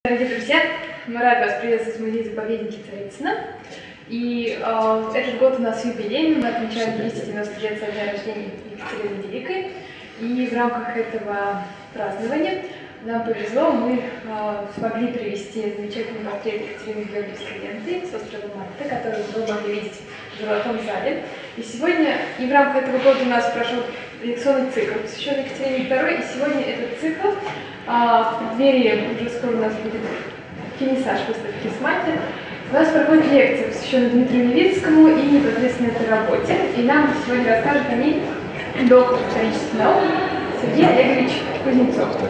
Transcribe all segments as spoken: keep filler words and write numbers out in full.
Дорогие друзья, мы рады вас приветствовать в музее-заповеднике Царицына. И э, этот год у нас юбилейный, мы отмечаем двести девяносто лет со дня рождения Екатерины Великой. И в рамках этого празднования нам повезло, мы э, смогли привезти замечательный портрет Екатерины Георгиевской ленты с острова Мальта, который вы могли видеть в Золотом зале. И сегодня, и в рамках этого года у нас прошел лекционный цикл, посвященный Екатерине второй, и сегодня этот цикл а, в преддверии, уже скоро у нас будет финишаж выставки с Мальты, у нас проходит лекция, посвященная Дмитрию Левицкому и непосредственно этой работе. И нам сегодня расскажет о ней доктор исторических наук Сергей Олегович Кузнецов.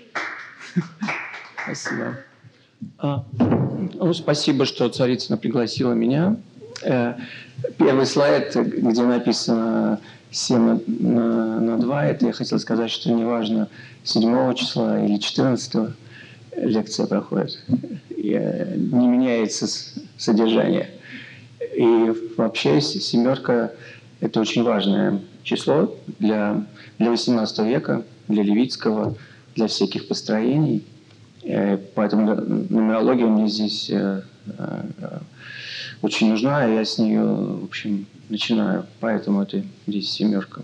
Спасибо. А, ну, спасибо, что Царицына пригласила меня. Первый слайд, где написано семь на, на два, это я хотел сказать, что неважно, седьмого числа или четырнадцатого лекция проходит, и не меняется содержание. И вообще семерка – это очень важное число для, для восемнадцатого века, для Левицкого, для всяких построений. Поэтому нумерология мне здесь очень нужна, и я с нее, в общем, начинаю. Поэтому это здесь семерка.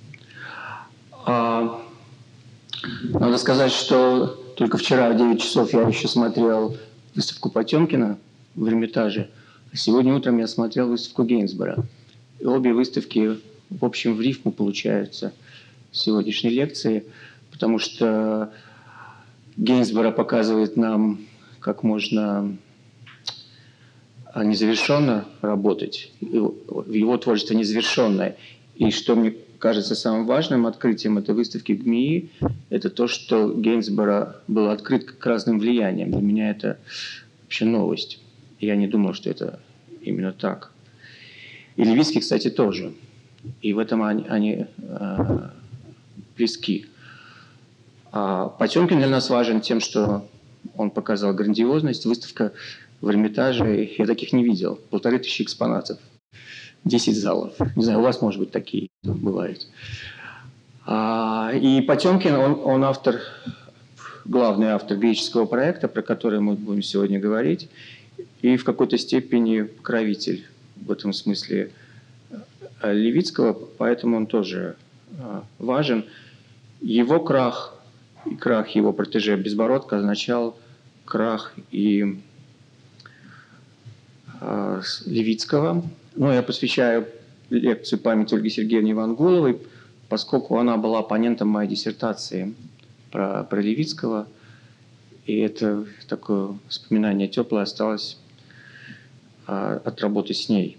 А, надо сказать, что только вчера в девять часов я еще смотрел выставку Потемкина в Эрмитаже, а сегодня утром я смотрел выставку Гейнсбора. И обе выставки, в общем, в рифму получаются в сегодняшней лекции, потому что Гейнсбора показывает нам, как можно незавершенно работать, его творчество незавершенное. И что мне кажется самым важным открытием этой выставки в ГМИИ, это то, что Гейнсбора был открыт к разным влияниям. Для меня это вообще новость. Я не думал, что это именно так. И Левицкий, кстати, тоже. И в этом они, они э, близки. А Потемкин для нас важен тем, что он показал грандиозность. Выставка в Эрмитаже, я таких не видел. Полторы тысячи экспонатов, десять залов. Не знаю, у вас, может быть, такие бывают. А, и Потемкин, он, он автор, главный автор греческого проекта, про который мы будем сегодня говорить, и в какой-то степени покровитель в этом смысле Левицкого, поэтому он тоже важен. Его крах и крах его протеже Безбородко означал крах и Левицкого. Но я посвящаю лекцию памяти Ольги Сергеевны Ивангуловой, поскольку она была оппонентом моей диссертации про, про Левицкого. И это такое воспоминание теплое осталось а, от работы с ней.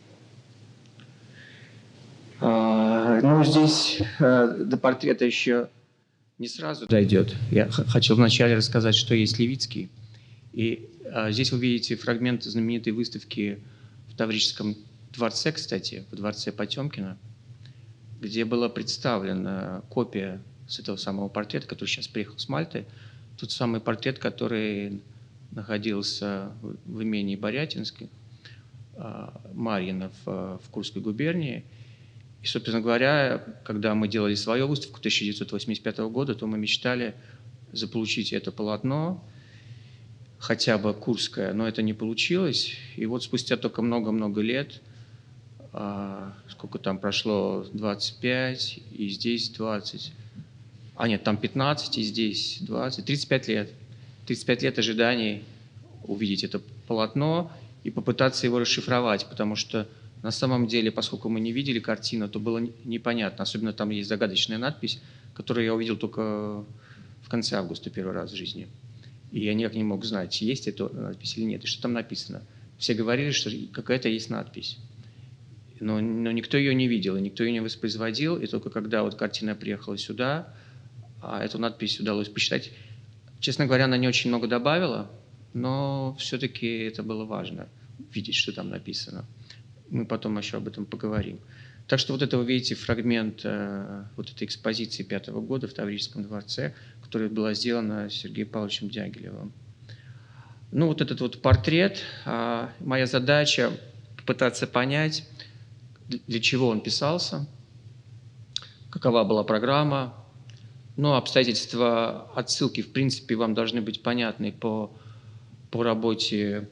А, ну, здесь а, до портрета еще не сразу дойдет. Я хочу вначале рассказать, что есть Левицкий. И а, здесь вы видите фрагмент знаменитой выставки в Таврическом дворце, кстати, в дворце Потемкина, где была представлена копия с этого самого портрета, который сейчас приехал с Мальты. Тот самый портрет, который находился в имении Борятинске, а, Марьино в, в Курской губернии. И, собственно говоря, когда мы делали свою выставку тысяча девятьсот восемьдесят пятого года, то мы мечтали заполучить это полотно, хотя бы Курское, но это не получилось. И вот спустя только много-много лет, а, сколько там прошло, двадцать пять, и здесь двадцать, а нет, там пятнадцать, и здесь двадцать, тридцать пять лет. тридцать пять лет ожиданий увидеть это полотно и попытаться его расшифровать, потому что на самом деле, поскольку мы не видели картину, то было непонятно. Особенно там есть загадочная надпись, которую я увидел только в конце августа первый раз в жизни. И я никак не мог знать, есть эта надпись или нет, и что там написано. Все говорили, что какая-то есть надпись. Но, но никто ее не видел, и никто ее не воспроизводил. И только когда вот картина приехала сюда, а эту надпись удалось посчитать. Честно говоря, она не очень много добавила, но все-таки это было важно, видеть, что там написано. Мы потом еще об этом поговорим. Так что вот это вы видите фрагмент э, вот этой экспозиции пятого года в Таврическом дворце, которая была сделана Сергеем Павловичем Дягилевым. Ну вот этот вот портрет. Э, моя задача попытаться понять, для чего он писался, какова была программа. но обстоятельства отсылки, в принципе, вам должны быть понятны по, по работе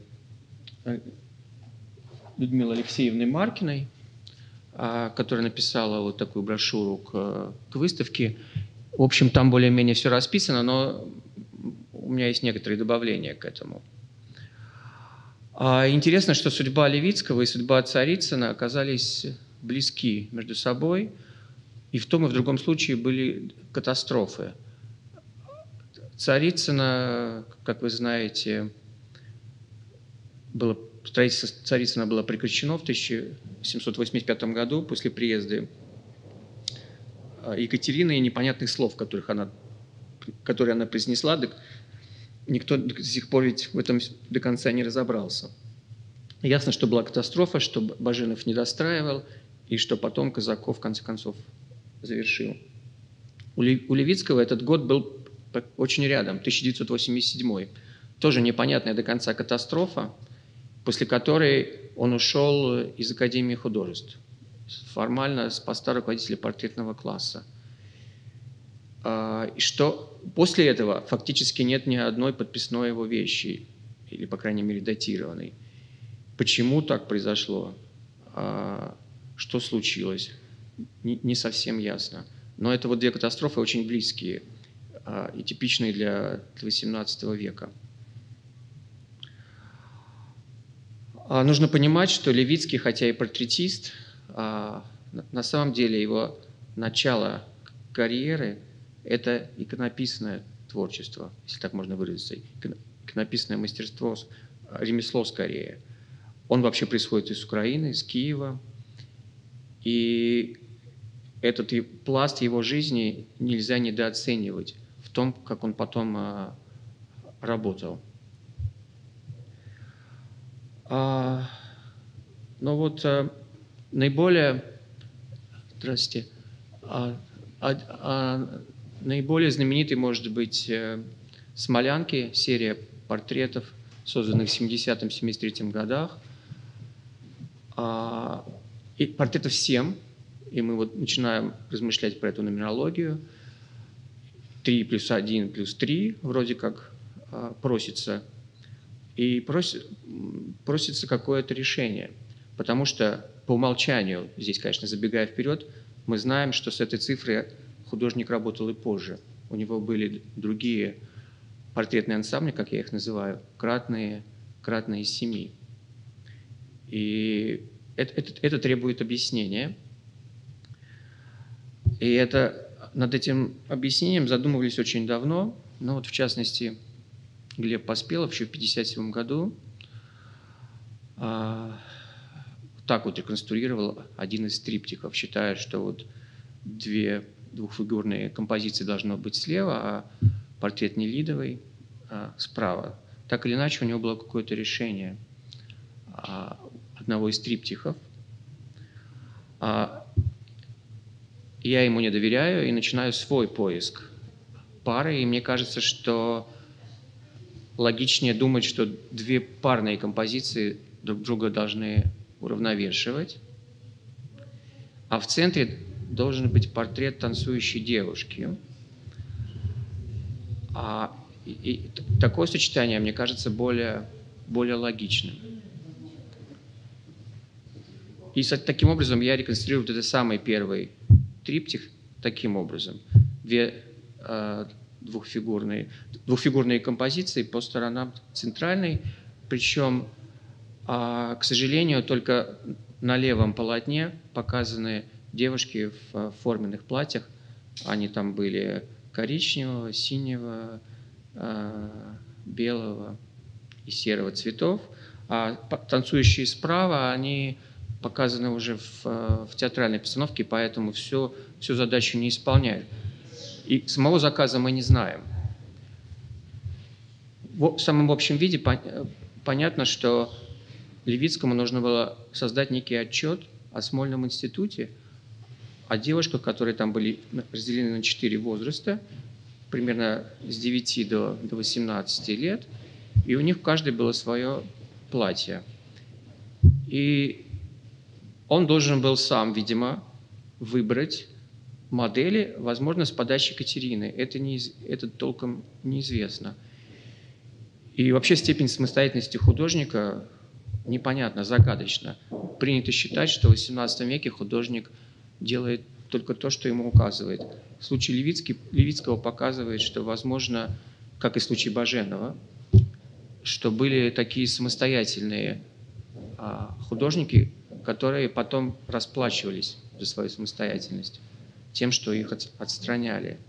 Людмилы Алексеевны Маркиной, которая написала вот такую брошюру к, к выставке. В общем, там более-менее все расписано, но у меня есть некоторые добавления к этому. А интересно, что судьба Левицкого и судьба Царицына оказались близки между собой, и в том и в другом случае были катастрофы. Царицына, как вы знаете, было, строительство Царицына было прекращено в тысяча семьсот восемьдесят пятом году после приезда Екатерины и непонятных слов, которых она, которые она произнесла, так никто до сих пор ведь в этом до конца не разобрался. Ясно, что была катастрофа, что Баженов не достраивал, и что потом Казаков, в конце концов, завершил. У Левицкого этот год был очень рядом, тысяча девятьсот восемьдесят седьмой. Тоже непонятная до конца катастрофа, после которой он ушел из Академии художеств, формально с поста руководителя портретного класса. И что после этого фактически нет ни одной подписной его вещи, или, по крайней мере, датированной. Почему так произошло? Что случилось? Не совсем ясно. Но это вот две катастрофы очень близкие и типичные для восемнадцатого века. Нужно понимать, что Левицкий, хотя и портретист, на самом деле его начало карьеры – это иконописное творчество, если так можно выразиться, иконописное мастерство, ремесло скорее. Он вообще происходит из Украины, из Киева, и этот пласт его жизни нельзя недооценивать в том, как он потом работал. А, но вот а, наиболее, здравствуйте, а, а, а, наиболее знаменитой может быть «Смолянки», серия портретов, созданных в семидесятом — семьдесят третьем годах. А, и портретов семь, и мы вот начинаем размышлять про эту нумерологию. три плюс один плюс три вроде как а, просится. И просит, просится какое-то решение, потому что по умолчанию, здесь, конечно, забегая вперед, мы знаем, что с этой цифрой художник работал и позже. У него были другие портретные ансамбли, как я их называю, кратные, кратные семи. И это, это, это требует объяснения. И это, над этим объяснением задумывались очень давно, но вот в частности Глеб Поспелов еще в пятьдесят седьмом году а, так вот реконструировал один из триптихов, считая, что вот две двухфигурные композиции должно быть слева, а портрет Нелидовой а, справа. Так или иначе, у него было какое-то решение а, одного из триптихов. А, я ему не доверяю и начинаю свой поиск пары, и мне кажется, что логичнее думать, что две парные композиции друг друга должны уравновешивать, а в центре должен быть портрет танцующей девушки. А, и, и, такое сочетание, мне кажется, более, более логичным. И таким образом я реконструирую вот этот самый первый триптих таким образом. Две э, двухфигурные, двухфигурные композиции по сторонам центральной, причем, э, к сожалению, только на левом полотне показаны девушки в форменных платьях. Они там были коричневого, синего, э, белого и серого цветов. А танцующие справа, они показаны уже в, в театральной постановке, поэтому все, всю задачу не исполняют. И самого заказа мы не знаем. В самом общем виде пон, понятно, что Левицкому нужно было создать некий отчет о Смольном институте, о девушках, которые там были разделены на четыре возраста, примерно с девяти до, до восемнадцати лет, и у них в каждой было свое платье. И он должен был сам, видимо, выбрать модели, возможно, с подачи Екатерины. Это, не, это толком неизвестно. И вообще степень самостоятельности художника непонятна, загадочна. Принято считать, что в восемнадцатом веке художник делает только то, что ему указывает. В случае Левицкий, Левицкого показывает, что, возможно, как и в случае Баженова, что были такие самостоятельные а, художники, которые потом расплачивались за свою самостоятельность тем, что их от, отстраняли.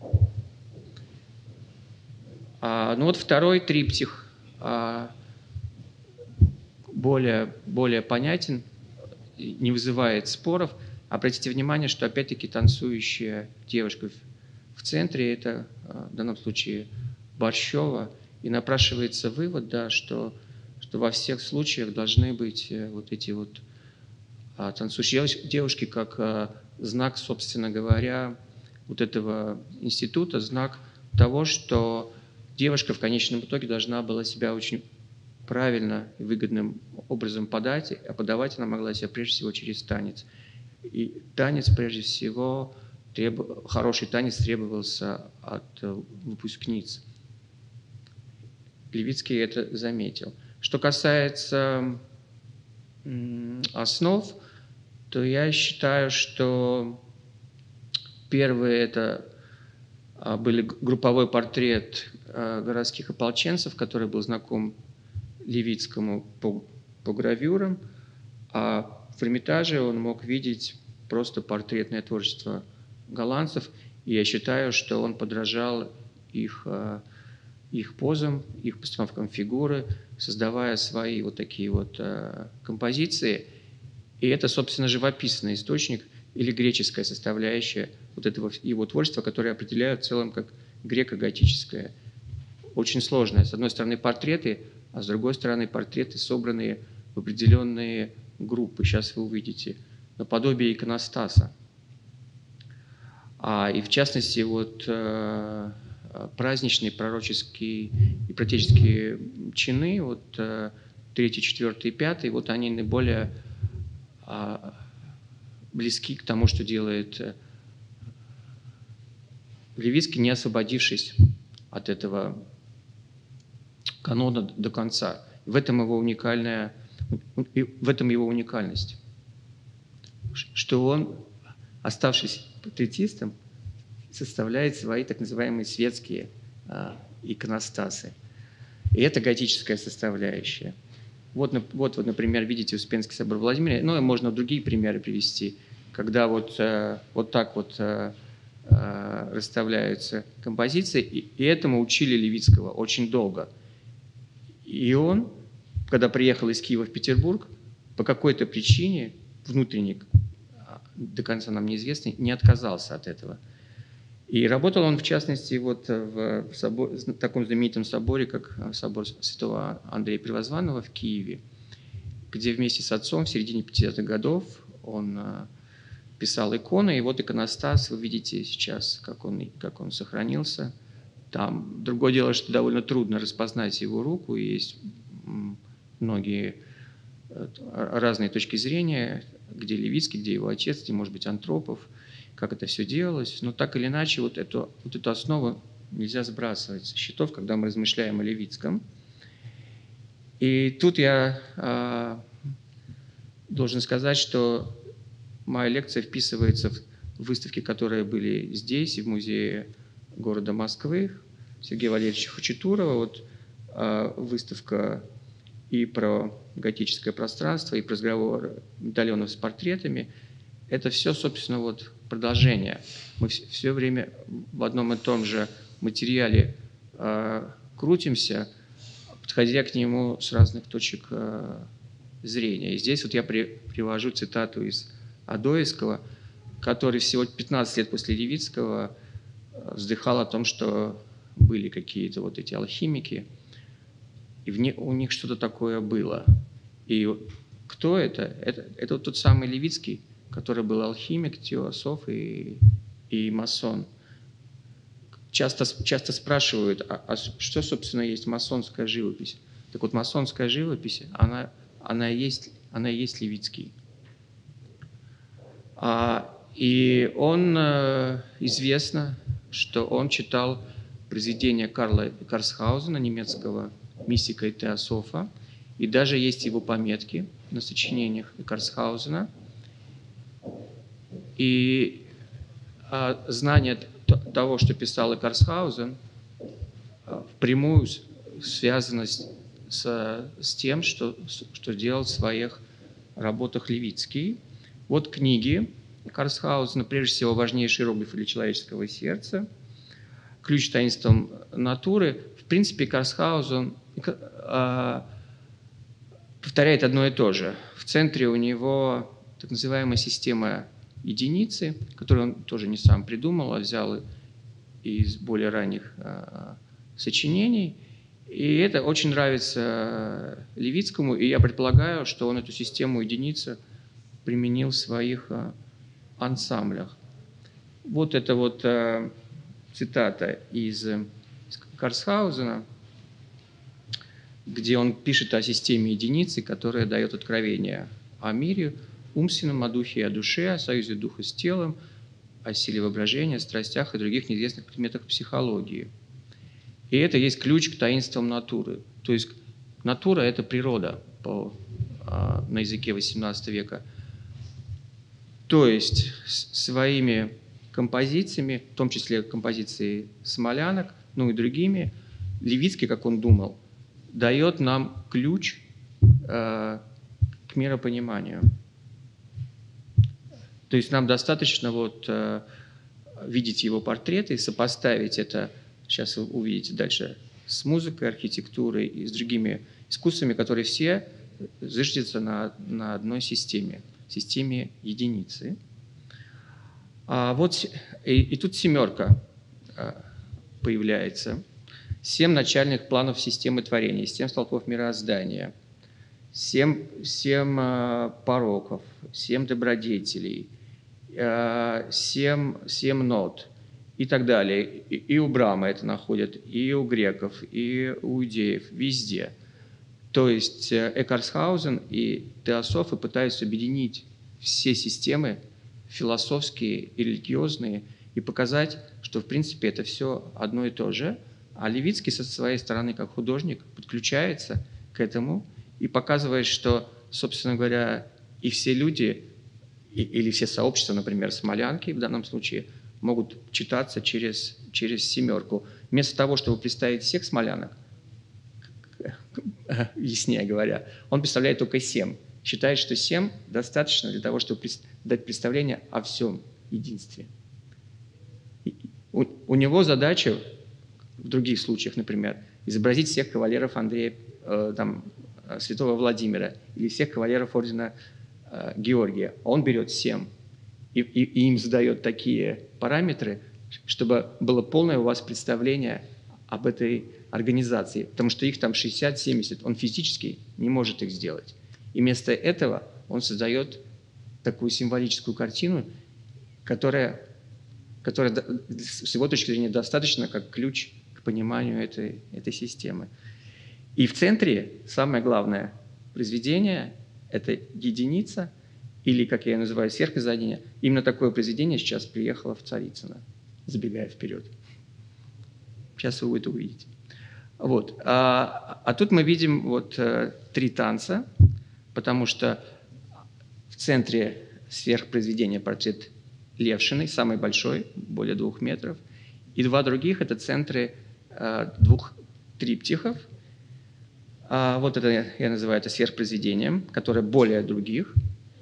А, ну вот второй триптих а, более, более понятен, не вызывает споров. Обратите внимание, что опять-таки танцующая девушка в центре, это в данном случае Борщева, и напрашивается вывод, да, что, что во всех случаях должны быть вот эти вот а, танцующие девушки как а, знак, собственно говоря, вот этого института, знак того, что девушка в конечном итоге должна была себя очень правильно и выгодным образом подать, а подавать она могла себя прежде всего через танец. И танец, прежде всего, требу... хороший танец требовался от выпускниц. Левицкий это заметил. Что касается основ, то я считаю, что первые это были групповой портрет городских ополченцев, который был знаком Левицкому по, по гравюрам, а в Эрмитаже он мог видеть просто портретное творчество голландцев, и я считаю, что он подражал их, их позам, их постановкам фигуры, создавая свои вот такие вот композиции. И это, собственно, живописный источник или греческая составляющая вот этого его творчества, которое определяют в целом как греко-готическое. Очень сложное. С одной стороны портреты, а с другой стороны портреты, собранные в определенные группы. Сейчас вы увидите. Наподобие иконостаса. А, и в частности, вот э, праздничные пророческие и практические чины, вот э, третий, четвертый и пятый, вот они наиболее э, близки к тому, что делает э, Левицкий, не освободившись от этого канона до конца. В этом его уникальная, в этом его уникальность, что он, оставшись патриотистом, составляет свои так называемые светские а, иконостасы. И это готическая составляющая. Вот, вот, вот, например, видите Успенский собор в Владимире, ну и можно другие примеры привести, когда вот, а, вот так вот а, а, расставляются композиции, и, и этому учили Левицкого очень долго. И он, когда приехал из Киева в Петербург, по какой-то причине, внутренней, до конца нам неизвестный, не отказался от этого. И работал он, в частности, вот в, собор, в таком знаменитом соборе, как собор святого Андрея Первозванного в Киеве, где вместе с отцом в середине пятидесятых годов он писал иконы, и вот иконостас, вы видите сейчас, как он, как он сохранился. Там другое дело, что довольно трудно распознать его руку, и есть многие разные точки зрения, где Левицкий, где его отец, где, может быть, Антропов, как это все делалось. Но так или иначе, вот эту, вот эту основу нельзя сбрасывать со счетов, когда мы размышляем о Левицком. И тут я э, должен сказать, что моя лекция вписывается в выставки, которые были здесь, и в музее города Москвы, Сергея Валерьевича Хачатурова. Вот э, выставка и про готическое пространство, и про разговор медальонов с портретами. Это все, собственно, вот продолжение. Мы все, все время в одном и том же материале э, крутимся, подходя к нему с разных точек э, зрения. И здесь вот я при, привожу цитату из Адоевского, который всего пятнадцать лет после Левицкого вздыхал о том, что были какие-то вот эти алхимики, и в не, у них что-то такое было. И кто это? Это, это вот тот самый Левицкий, который был алхимик, теософ и, и масон. Часто, часто спрашивают, а, а что, собственно, есть масонская живопись? Так вот, масонская живопись, она, она, есть, она есть Левицкий. А, И он, известно, что он читал произведения Карла Карсхаузена, немецкого мистика и теософа, и даже есть его пометки на сочинениях Карсхаузена. И а, знание того, что писал и Карсхаузен, впрямую связано с, с, с тем, что, что делал в своих работах Левицкий. Вот книги Карсхаузена, прежде всего, важнейший иероглиф для человеческого сердца, ключ к таинствам натуры. В принципе, Карсхаузен э, повторяет одно и то же. В центре у него так называемая система единицы, которую он тоже не сам придумал, а взял из более ранних э, сочинений. И это очень нравится Левицкому, и я предполагаю, что он эту систему единицы применил в своих э, ансамблях. Вот это вот э, цитата из э, Карсхаузена, где он пишет о системе единицы, которая дает откровение о мире, умственном, о духе и о душе, о союзе духа с телом, о силе воображения, о страстях и других неизвестных предметах психологии. И это есть ключ к таинствам натуры. То есть натура – это природа по, а, на языке восемнадцатого века. То есть своими композициями, в том числе композицией Смолянок, ну и другими, Левицкий, как он думал, дает нам ключ э, к миропониманию. То есть нам достаточно вот, э, видеть его портреты и сопоставить это, сейчас вы увидите дальше, с музыкой, архитектурой и с другими искусствами, которые все зиждятся на, на одной системе, системе единицы. А вот и, и тут семерка э, появляется. Семь начальных планов системы творения, семь столпов мироздания, семь, семь э, пороков, семь добродетелей, э, семь, семь нот и так далее. И, и у Брама это находят, и у греков, и у иудеев, везде. То есть э, Карсхаузен и теософы пытаются объединить все системы философские и религиозные и показать, что в принципе это все одно и то же. А Левицкий со своей стороны, как художник, подключается к этому и показывает, что, собственно говоря, и все люди, и, или все сообщества, например, смолянки в данном случае, могут читаться через, через семерку. Вместо того, чтобы представить всех смолянок, яснее говоря, он представляет только семь. Считает, что семь достаточно для того, чтобы дать представление о всем единстве. У, у него задача в других случаях, например, изобразить всех кавалеров Андрея, э, там, святого Владимира или всех кавалеров ордена э, Георгия. Он берет семь и, и, и им задает такие параметры, чтобы было полное у вас представление об этой организации, потому что их там шестьдесят-семьдесят, он физически не может их сделать. И вместо этого он создает такую символическую картину, которая, которая с его точки зрения достаточно как ключ к пониманию этой, этой системы. И в центре самое главное произведение – это единица, или, как я ее называю, сверхпроизведение. Именно такое произведение сейчас приехало в Царицыно, забегая вперед. Сейчас вы это увидите. Вот. А, а тут мы видим вот, э, три танца, потому что в центре сверхпроизведения портрет Левшиной, самый большой, более двух метров, и два других – это центры э, двух триптихов. А вот это я называю это сверхпроизведением, которое более других.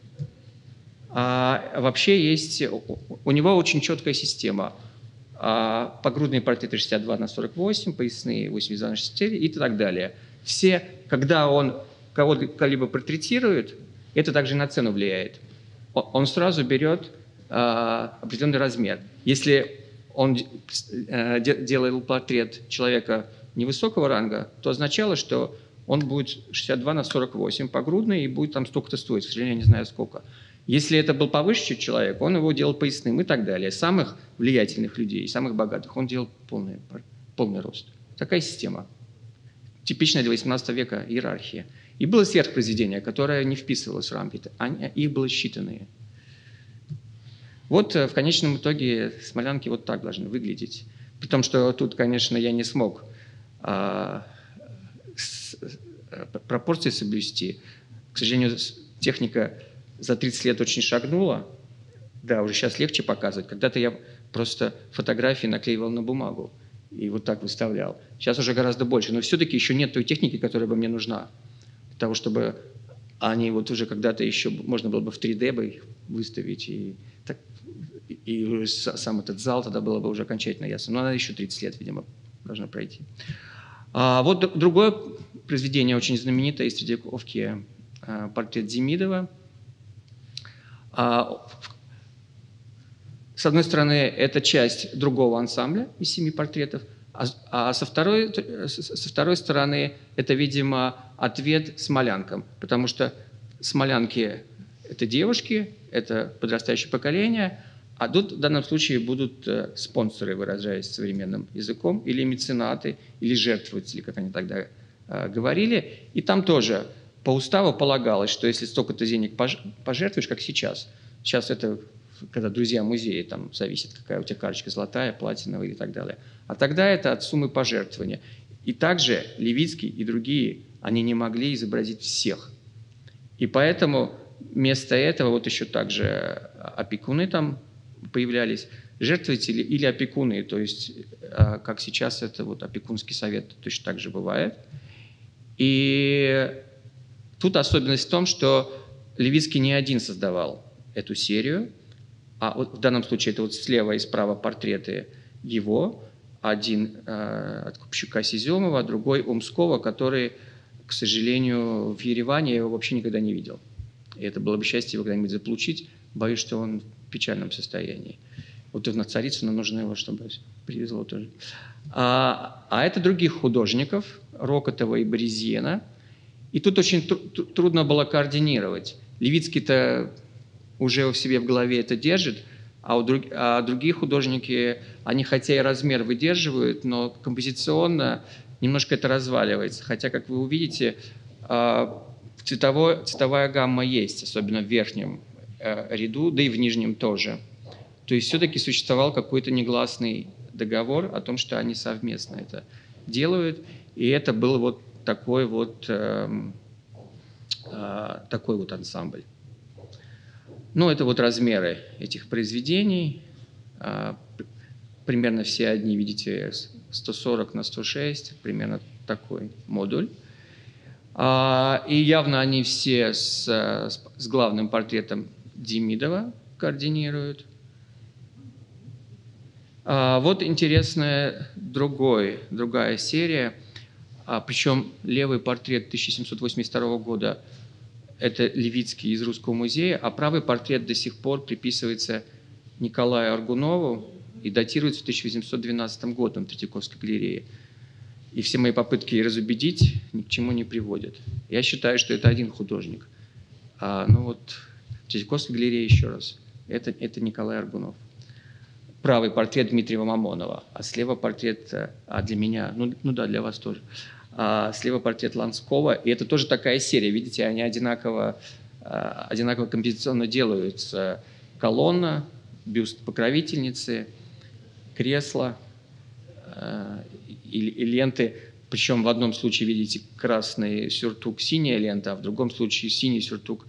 А вообще есть, у него очень четкая система. А погрудные портреты шестьдесят два на сорок восемь, поясные восемьдесят два на шестьдесят четыре и так далее. Все, когда он кого-либо портретирует, это также на цену влияет. Он сразу берет а, определенный размер. Если он а, делал портрет человека невысокого ранга, то означало, что он будет шестьдесят два на сорок восемь погрудный и будет там столько-то стоить. К сожалению, я не знаю сколько. Если это был повыше человек, он его делал поясным и так далее. Самых влиятельных людей, самых богатых он делал полный, полный рост. Такая система. Типичная для восемнадцатого века иерархия. И было сверхпроизведение, которое не вписывалось в рамки. Их было считанные. Вот в конечном итоге смолянки вот так должны выглядеть. При том, что тут, конечно, я не смог а, с, пропорции соблюсти. К сожалению, техника за тридцать лет очень шагнула. Да, уже сейчас легче показывать. Когда-то я просто фотографии наклеивал на бумагу и вот так выставлял. Сейчас уже гораздо больше. Но все-таки еще нет той техники, которая бы мне нужна. Для того, чтобы они вот уже когда-то еще можно было бы в три дэ бы их выставить. И, так, и сам этот зал тогда было бы уже окончательно ясно. Но она еще тридцать лет, видимо, должна пройти. А вот другое произведение очень знаменитое из Третьяковки, портрет Демидова. С одной стороны, это часть другого ансамбля из семи портретов, а со второй, со второй стороны, это, видимо, ответ смолянкам, потому что смолянки – это девушки, это подрастающее поколение, а тут в данном случае будут спонсоры, выражаясь современным языком, или меценаты, или жертвователи, как они тогда говорили. И там тоже по уставу полагалось, что если столько-то денег пожертвуешь, как сейчас, сейчас это когда друзья музея, там зависит, какая у тебя карточка, золотая, платиновая и так далее. А тогда это от суммы пожертвования. И также Левицкий и другие, они не могли изобразить всех. И поэтому вместо этого вот еще также опекуны там появлялись, жертвователи или опекуны, то есть как сейчас это вот опекунский совет точно так же бывает. И тут особенность в том, что Левицкий не один создавал эту серию, а вот в данном случае это вот слева и справа портреты его, один э, от Купчука Сиземова, другой Умского, который, к сожалению, в Ереване я его вообще никогда не видел. И это было бы счастье его когда-нибудь заполучить. Боюсь, что он в печальном состоянии. Вот на Царицыну нужно его, чтобы привезло тоже. А, а это других художников, Рокотова и Борезена. И тут очень тру- трудно было координировать. Левицкий-то уже в себе в голове это держит, а, у друг, а другие художники, они хотя и размер выдерживают, но композиционно немножко это разваливается. Хотя, как вы увидите, цветовой, цветовая гамма есть, особенно в верхнем ряду, да и в нижнем тоже. То есть все-таки существовал какой-то негласный договор о том, что они совместно это делают, и это был вот такой вот, э, э, такой вот ансамбль. Ну, это вот размеры этих произведений. Примерно все одни, видите, сто сорок на сто шесть, примерно такой модуль. И явно они все с, с главным портретом Демидова координируют. Вот интересная другой, другая серия, причем левый портрет тысяча семьсот восемьдесят второго года – это Левицкий из Русского музея, а правый портрет до сих пор приписывается Николаю Аргунову и датируется тысяча восемьсот двенадцатым годом в Третьяковской галерее. И все мои попытки разубедить ни к чему не приводят. Я считаю, что это один художник. А, ну вот в Третьяковской галерее еще раз. Это, это Николай Аргунов. Правый портрет Дмитрия Мамонова, а слева портрет, а для меня, ну, ну да, для вас тоже. А слева портрет Ланского, и это тоже такая серия, видите, они одинаково, одинаково композиционно делаются. Колонна, бюст покровительницы, кресло и, и ленты, причем в одном случае, видите, красный сюртук, синяя лента, а в другом случае синий сюртук,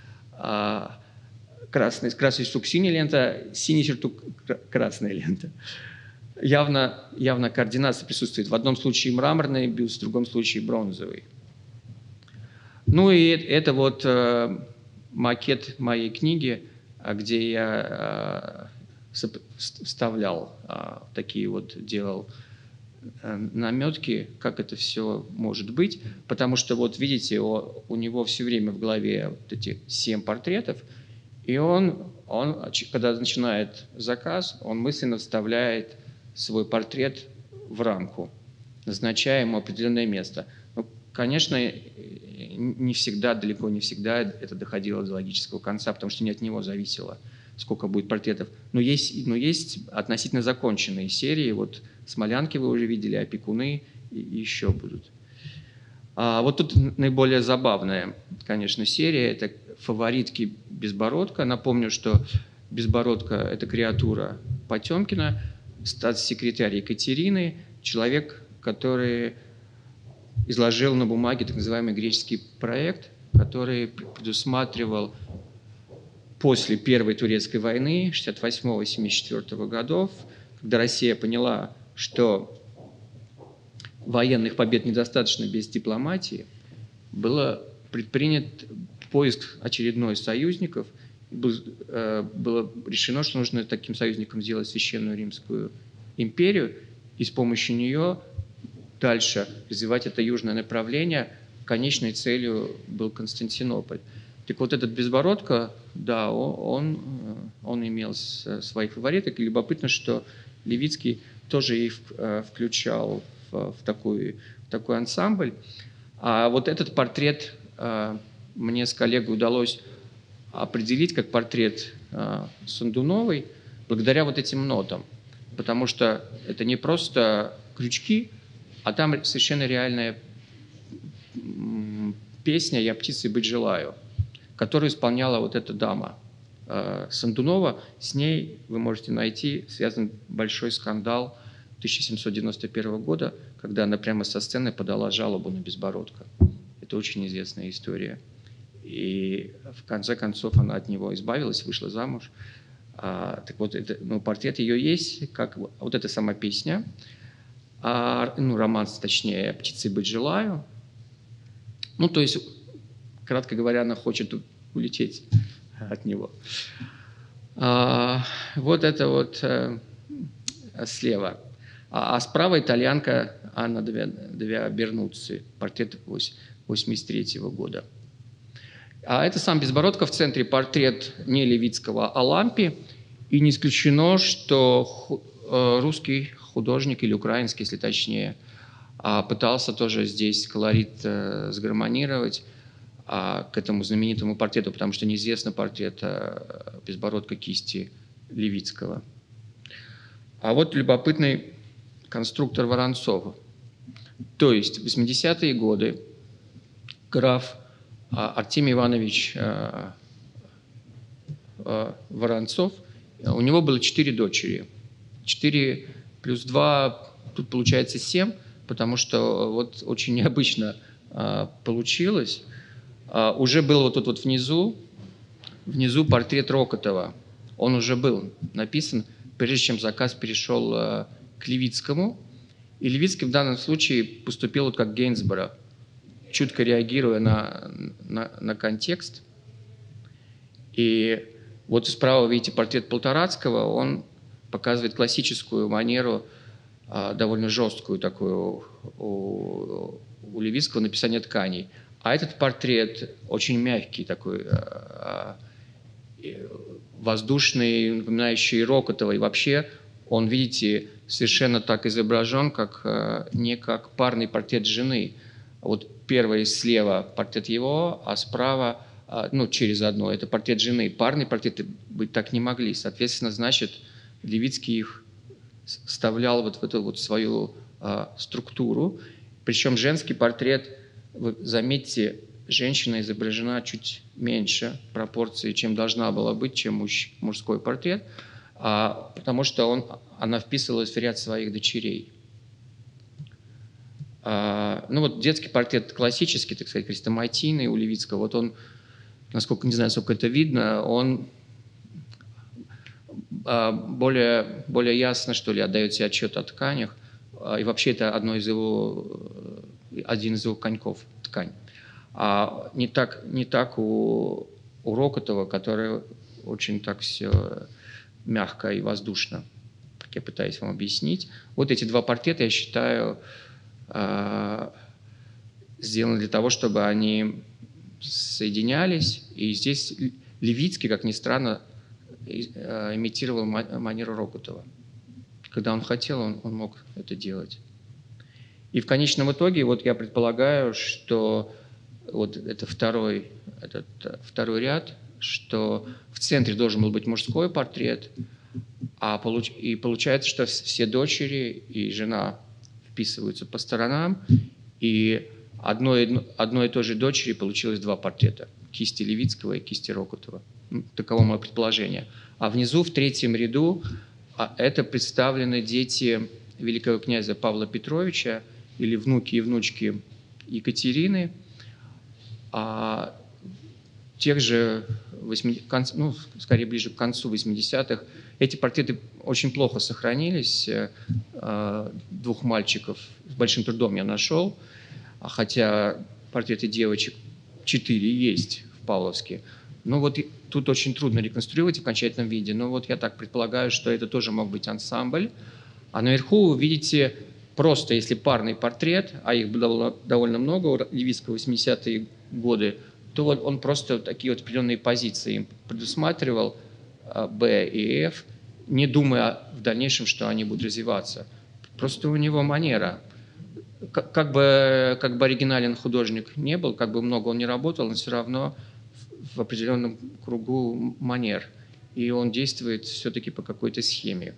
красный, красный сюртук, синяя лента, синий сюртук, красная лента. Явно, явно координация присутствует. В одном случае мраморный бюст, в другом случае бронзовый. Ну и это вот э, макет моей книги, где я э, вставлял э, такие вот, делал э, наметки, как это все может быть. Потому что вот видите, о, у него все время в голове вот эти семь портретов, и он, он, когда начинает заказ, он мысленно вставляет свой портрет в рамку, назначая ему определенное место. Ну, конечно, не всегда, далеко не всегда это доходило до логического конца, потому что не от него зависело, сколько будет портретов. Но есть, но есть относительно законченные серии. Вот «Смолянки» вы уже видели, «Опекуны» и еще будут. А вот тут наиболее забавная, конечно, серия. Это «Фаворитки Безбородко». Напомню, что Безбородко – это креатура Потемкина, статс-секретарь Екатерины, человек, который изложил на бумаге так называемый греческий проект, который предусматривал после Первой Турецкой войны шестьдесят восьмого — семьдесят четвёртого годов, когда Россия поняла, что военных побед недостаточно без дипломатии, было предпринят поиск очередной союзников. Было решено, что нужно таким союзником сделать Священную Римскую империю, и с помощью нее дальше развивать это южное направление. Конечной целью был Константинополь. Так вот, этот Безбородко, да, он, он имел своих фавориток. И любопытно, что Левицкий тоже их включал в, в, такой, в такой ансамбль. А вот этот портрет мне с коллегой удалось определить как портрет Сандуновой благодаря вот этим нотам. Потому что это не просто крючки, а там совершенно реальная песня «Я птицей быть желаю», которую исполняла вот эта дама Сандунова. С ней вы можете найти связан большой скандал тысяча семьсот девяносто первого года, когда она прямо со сцены подала жалобу на Безбородко. Это очень известная история. И в конце концов она от него избавилась, вышла замуж. А, так вот, это, ну, портрет ее есть, как вот эта сама песня, а, ну, романс, точнее, «Птицей быть желаю». Ну, то есть, кратко говоря, она хочет улететь от него. А, вот это вот а, слева. А, а справа итальянка Анна Две Бернуцци, портрет восемьдесят третьего года. А это сам Безбородко, в центре портрет не Левицкого, а Лампи. И не исключено, что русский художник, или украинский, если точнее, пытался тоже здесь колорит сгармонировать к этому знаменитому портрету, потому что неизвестно портрет Безбородко кисти Левицкого. А вот любопытный конструктор Воронцов. То есть в восьмидесятые годы граф Артемий Иванович Воронцов, у него было четыре дочери. четыре плюс два, тут получается семь, потому что вот очень необычно получилось. Уже был вот тут вот внизу, внизу портрет Рокотова. Он уже был написан, прежде чем заказ перешел к Левицкому. И Левицкий в данном случае поступил вот как Гейнсборо, чутко реагируя на, на, на контекст. И вот справа видите портрет Полторацкого, он показывает классическую манеру, довольно жесткую такую у, у Левицкого написания тканей. А этот портрет очень мягкий, такой воздушный, напоминающий Рокотова. И вообще он, видите, совершенно так изображен, как, не как парный портрет жены. Вот первый слева портрет его, а справа, ну, через одно, это портрет жены. Парные портреты быть так не могли. Соответственно, значит, Левицкий их вставлял вот в эту вот свою а, структуру. Причем женский портрет, вы заметьте, женщина изображена чуть меньше пропорции, чем должна была быть, чем муж, мужской портрет, а, потому что он, она вписывалась в ряд своих дочерей. А, ну вот детский портрет классический, так сказать, хрестоматийный у Левицкого, вот он, насколько, не знаю, насколько это видно, он а, более, более ясно, что ли, отдает себе отчет о тканях, а, и вообще это одно из его, один из его коньков, ткань. А не так, не так у, у Рокотова, который очень так все мягко и воздушно, как я пытаюсь вам объяснить. Вот эти два портрета, я считаю, сделаны для того, чтобы они соединялись. И здесь Левицкий, как ни странно, имитировал манеру Рокотова. Когда он хотел, он, он мог это делать. И в конечном итоге, вот я предполагаю, что вот это второй, этот второй ряд, что в центре должен был быть мужской портрет, а получ, и получается, что все дочери и жена вписываются по сторонам, и одной, одной и той же дочери получилось два портрета – кисти Левицкого и кисти Рокотова. таково мое предположение. А внизу, в третьем ряду, это представлены дети великого князя Павла Петровича или внуки и внучки Екатерины, а тех же, восьмидесятых, ну, скорее ближе к концу восьмидесятых, эти портреты очень плохо сохранились. Двух мальчиков с большим трудом я нашел, хотя портреты девочек четыре есть в Павловске. Ну вот тут очень трудно реконструировать в окончательном виде, но вот я так предполагаю, что это тоже мог быть ансамбль. А наверху вы видите просто, если парный портрет, а их было довольно много у Левицкого в восьмидесятые годы, то вот он просто такие вот определенные позиции предусматривал, Б и Ф, не думая в дальнейшем, что они будут развиваться. Просто у него манера. Как бы, как бы оригинален художник не был, как бы много он не работал, но все равно в определенном кругу манер. И он действует все-таки по какой-то схеме.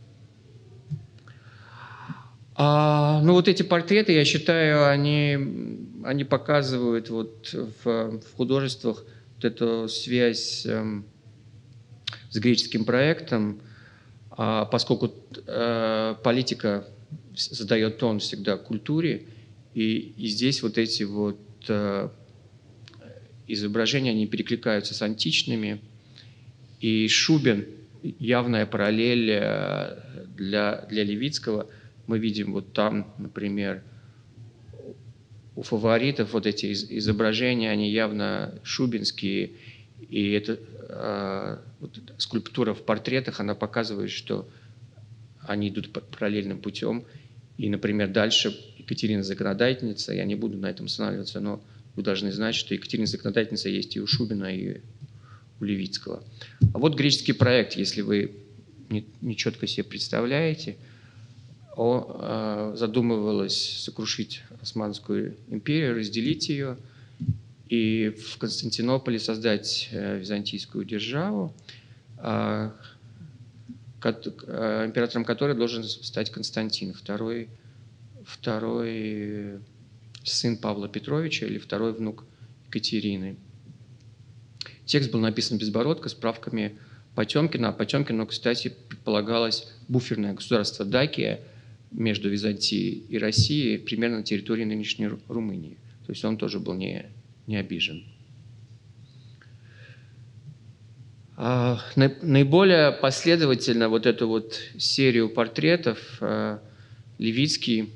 А, ну вот эти портреты, я считаю, они, они показывают вот в, в художествах вот эту связь э, с греческим проектом, а, поскольку э, политика задает тон всегда культуре, и, и здесь вот эти вот э, изображения, они перекликаются с античными, и Шубин, явная параллель для, для Левицкого. Мы видим вот там, например, у фаворитов вот эти изображения, они явно шубинские, и эта э, вот скульптура в портретах, она показывает, что они идут параллельным путем. И, например, дальше Екатерина Законодательница, я не буду на этом останавливаться, но вы должны знать, что Екатерина Законодательница есть и у Шубина, и у Левицкого. А вот греческий проект, если вы не, не четко себе представляете, о, э, задумывалось сокрушить Османскую империю, разделить ее и в Константинополе создать э, византийскую державу, э, ко- э, императором которой должен стать Константин, второй, второй сын Павла Петровича или второй внук Екатерины. Текст был написан Безбородко с правками Потемкина. А Потемкину, кстати, предполагалось буферное государство Дакия между Византией и Россией, примерно на территории нынешней Румынии. То есть он тоже был не, не обижен. А, наиболее последовательно вот эту вот серию портретов а, Левицкий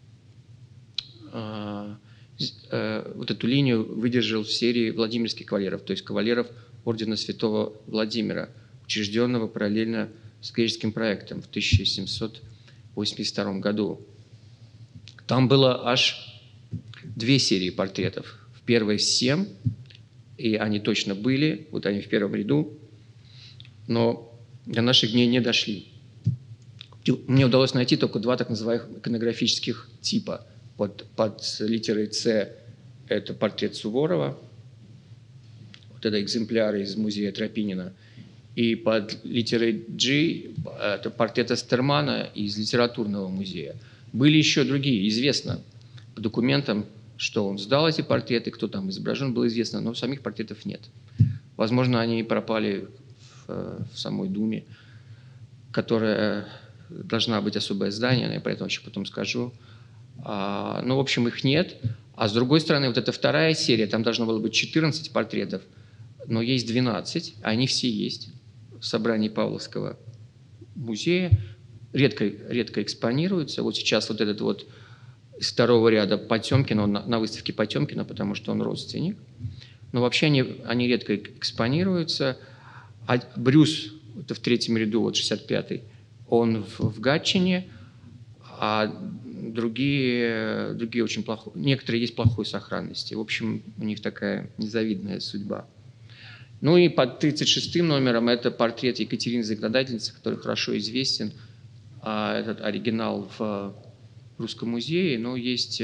а, а, вот эту линию выдержал в серии Владимирских кавалеров, то есть кавалеров ордена Святого Владимира, учрежденного параллельно с греческим проектом в тысяча семьсот восемьдесят втором году. Там было аж две серии портретов. В первой семь, и они точно были, вот они в первом ряду, но до наших дней не дошли. Мне удалось найти только два так называемых иконографических типа. Под, под литерой «С» это портрет Суворова, вот это экземпляры из музея Тропинина, и под литерой «G» это портрет Эстермана из литературного музея. Были еще другие, известно по документам, что он сдал эти портреты, кто там изображен, было известно, но самих портретов нет. Возможно, они пропали в, в самой Думе, которая должна быть особое здание, я про это еще потом скажу. А, ну, в общем, их нет. А с другой стороны, вот эта вторая серия, там должно было быть четырнадцать портретов, но есть двенадцать, они все есть в собрании Павловского музея, редко, редко экспонируются. Вот сейчас вот этот вот из второго ряда Потемкин, он на, на выставке Потемкина, потому что он родственник. Но вообще они, они редко экспонируются. А Брюс, это в третьем ряду, вот шестьдесят пятый, он в, в Гатчине, а другие, другие очень плохо, некоторые есть плохой сохранности. В общем, у них такая незавидная судьба. Ну и под тридцать шестым номером это портрет Екатерины Законодательницы, который хорошо известен. А этот оригинал в Русском музее, но есть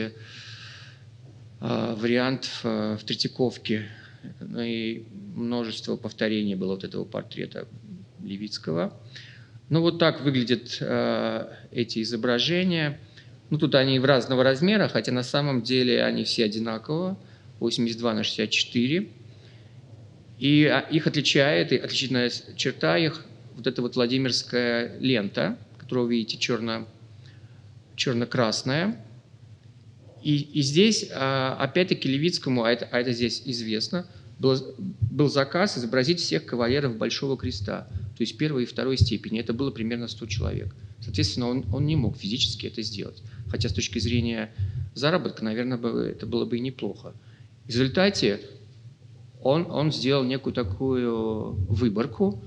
а, вариант в, в Третьяковке. Ну и множество повторений было вот этого портрета Левицкого. Ну вот так выглядят а, эти изображения. Ну тут они в разного размера, хотя на самом деле они все одинаково. восемьдесят два на шестьдесят четыре. И их отличает, и отличительная черта их, вот эта вот Владимирская лента, которую вы видите, черно, черно-красная. И, и здесь, опять-таки, Левицкому, а это, а это здесь известно, был, был заказ изобразить всех кавалеров Большого Креста, то есть первой и второй степени. Это было примерно сто человек. Соответственно, он, он не мог физически это сделать. Хотя с точки зрения заработка, наверное, это было бы и неплохо. В результате он, он сделал некую такую выборку.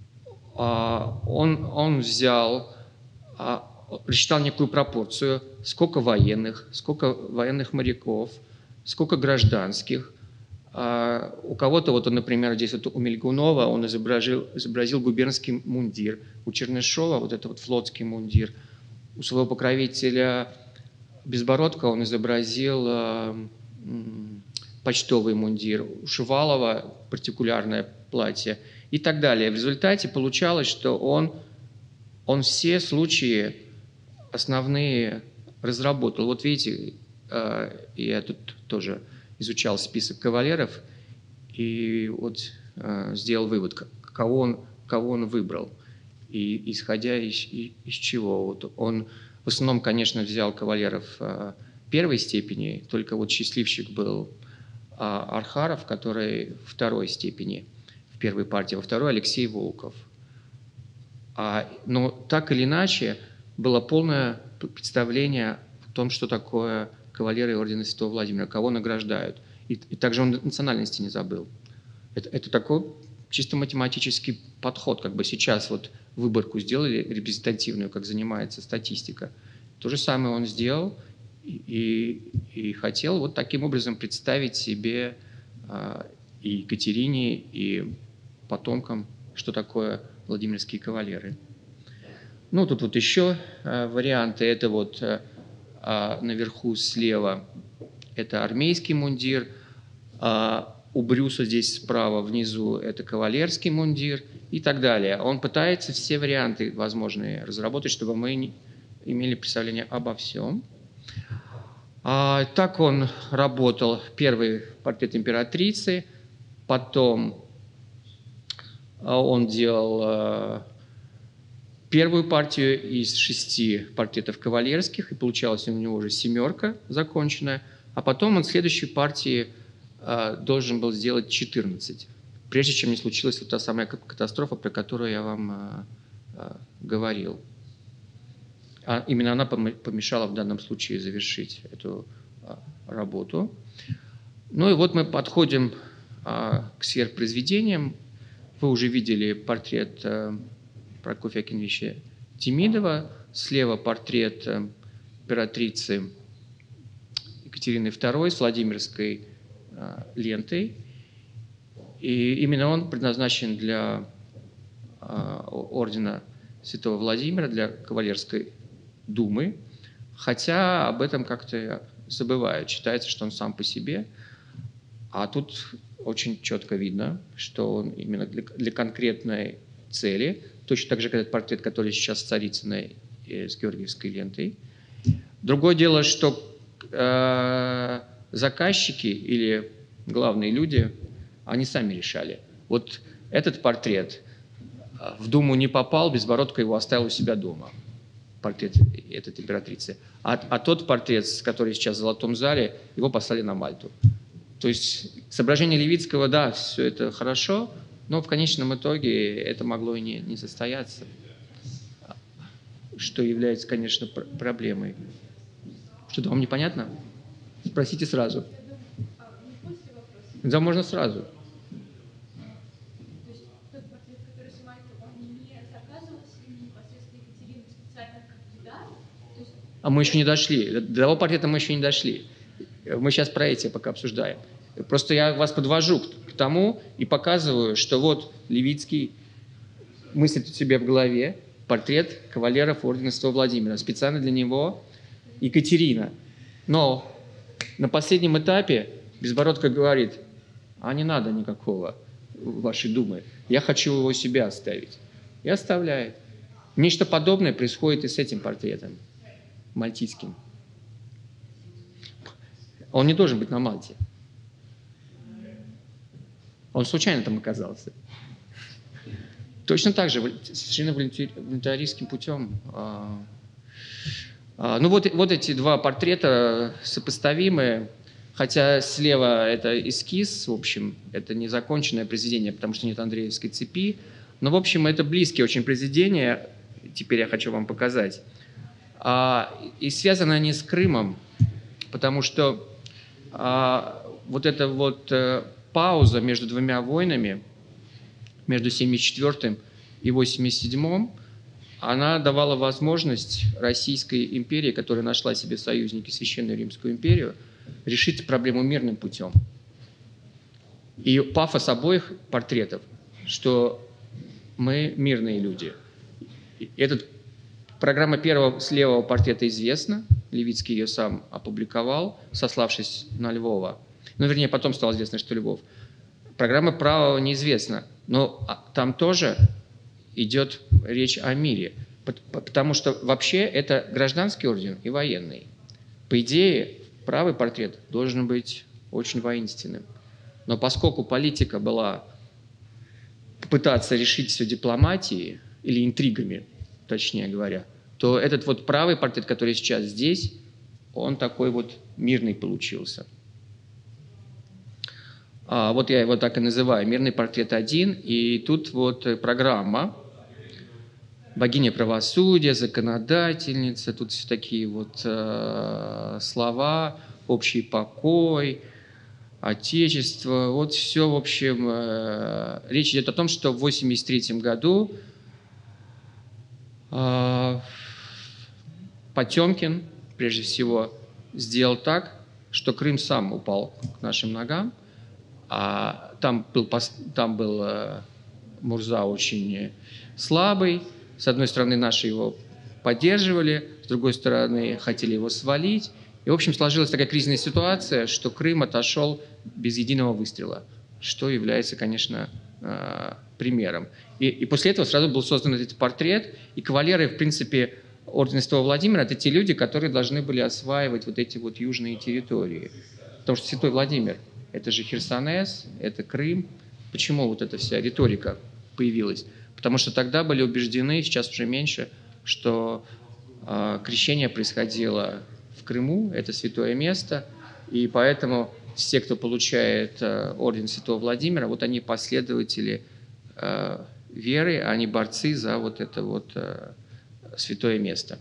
Он, он взял, рассчитал некую пропорцию, сколько военных, сколько военных моряков, сколько гражданских. У кого-то, вот, например, здесь вот у Мельгунова он изобразил, изобразил губернский мундир, у Чернышова вот это вот флотский мундир, у своего покровителя Безбородко он изобразил э, почтовый мундир, у Шувалова партикулярное платье и так далее. В результате получалось, что он, он все случаи основные разработал. Вот видите, э, я тут тоже изучал список кавалеров и вот э, сделал вывод, кого он, кого он выбрал. И исходя из, из чего. Вот он в основном, конечно, взял кавалеров э, первой степени, только вот счастливчик был э, Архаров, который второй степени в первой партии, во второй Алексей Волков. А, но так или иначе было полное представление о том, что такое кавалеры ордена Святого Владимира, кого награждают. И, и также он национальности не забыл. Это, это такой чисто математический подход, как бы сейчас вот выборку сделали репрезентативную, как занимается статистика. То же самое он сделал и, и, и хотел вот таким образом представить себе э, и Екатерине, и потомкам, что такое Владимирские кавалеры. Ну, тут вот еще э, варианты. Это вот э, наверху слева это армейский мундир, а у Брюса здесь справа внизу это кавалерский мундир и так далее. Он пытается все варианты возможные разработать, чтобы мы имели представление обо всем. А, так он работал. Первый портрет императрицы, потом он делал а, первую партию из шести портретов кавалерских, и получалась у него уже семерка законченная, а потом он в следующей партии э, должен был сделать четырнадцать, прежде чем не случилась вот та самая катастрофа, про которую я вам э, э, говорил. А именно она помешала в данном случае завершить эту э, работу. Ну и вот мы подходим э, к сверхпроизведениям. Вы уже видели портрет э, Прокофья Акиновича Демидова, слева портрет э, императрицы Екатерины второй с Владимирской э, лентой. И именно он предназначен для э, ордена Святого Владимира, для кавалерской думы, хотя об этом как-то забывают. Считается, что он сам по себе, а тут очень четко видно, что он именно для, для конкретной цели, точно так же, как этот портрет, который сейчас с Царицыной э, с Георгиевской лентой. Другое дело, что э, заказчики или главные люди, они сами решали. Вот этот портрет в Думу не попал, Безбородко его оставил у себя дома, портрет этой императрицы. А, а тот портрет, который сейчас в Золотом зале, его послали на Мальту. То есть соображение Левицкого, да, все это хорошо, но в конечном итоге это могло и не, не состояться, что является, конечно, пр проблемой. Что-то вам непонятно? Спросите сразу. Да, можно сразу. А мы еще не дошли. До того портрета мы еще не дошли. Мы сейчас про эти пока обсуждаем. Просто я вас подвожу к тому и показываю, что вот Левицкий мыслит у себя в голове портрет кавалеров ордена Святого Владимира. Специально для него Екатерина. Но на последнем этапе Безбородко говорит, а не надо никакого вашей думы. Я хочу его себе оставить. И оставляет. Нечто подобное происходит и с этим портретом мальтийским. Он не должен быть на Мальте. Он случайно там оказался. Точно так же, совершенно волюнтаристским путем. Ну вот, вот эти два портрета сопоставимые, хотя слева это эскиз, в общем, это незаконченное произведение, потому что нет Андреевской цепи, но, в общем, это близкие очень произведения, теперь я хочу вам показать. И связаны они с Крымом, потому что вот эта вот пауза между двумя войнами, между семьдесят четвёртым и восемьдесят седьмым, она давала возможность Российской империи, которая нашла себе союзники Священную Римскую империю, решить проблему мирным путем. И пафос обоих портретов, что мы мирные люди. Этот, программа первого с левого портрета известна, Левицкий ее сам опубликовал, сославшись на Львова. Ну, вернее, потом стало известно, что Львов. Программа правого неизвестна, но там тоже идет речь о мире, потому что вообще это гражданский орден и военный. По идее, правый портрет должен быть очень воинственным. Но поскольку политика была попытаться решить все дипломатией или интригами, точнее говоря, то этот вот правый портрет, который сейчас здесь, он такой вот мирный получился. А вот я его так и называю, мирный портрет один, и тут вот программа. Богиня правосудия, законодательница, тут все такие вот э, слова, общий покой, отечество, вот все, в общем, э, речь идет о том, что в восемьдесят третьем году э, Потемкин, прежде всего, сделал так, что Крым сам упал к нашим ногам, а там был, там был э, Мурза очень слабый. С одной стороны, наши его поддерживали, с другой стороны, хотели его свалить. И, в общем, сложилась такая кризисная ситуация, что Крым отошел без единого выстрела, что является, конечно, примером. И, и после этого сразу был создан этот портрет, и кавалеры, в принципе, ордена Святого Владимира – это те люди, которые должны были осваивать вот эти вот южные территории. Потому что Святой Владимир – это же Херсонес, это Крым. Почему вот эта вся риторика появилась? Потому что тогда были убеждены, сейчас уже меньше, что э, крещение происходило в Крыму, это святое место, и поэтому все, кто получает э, орден Святого Владимира, вот они последователи э, веры, они борцы за вот это вот э, святое место.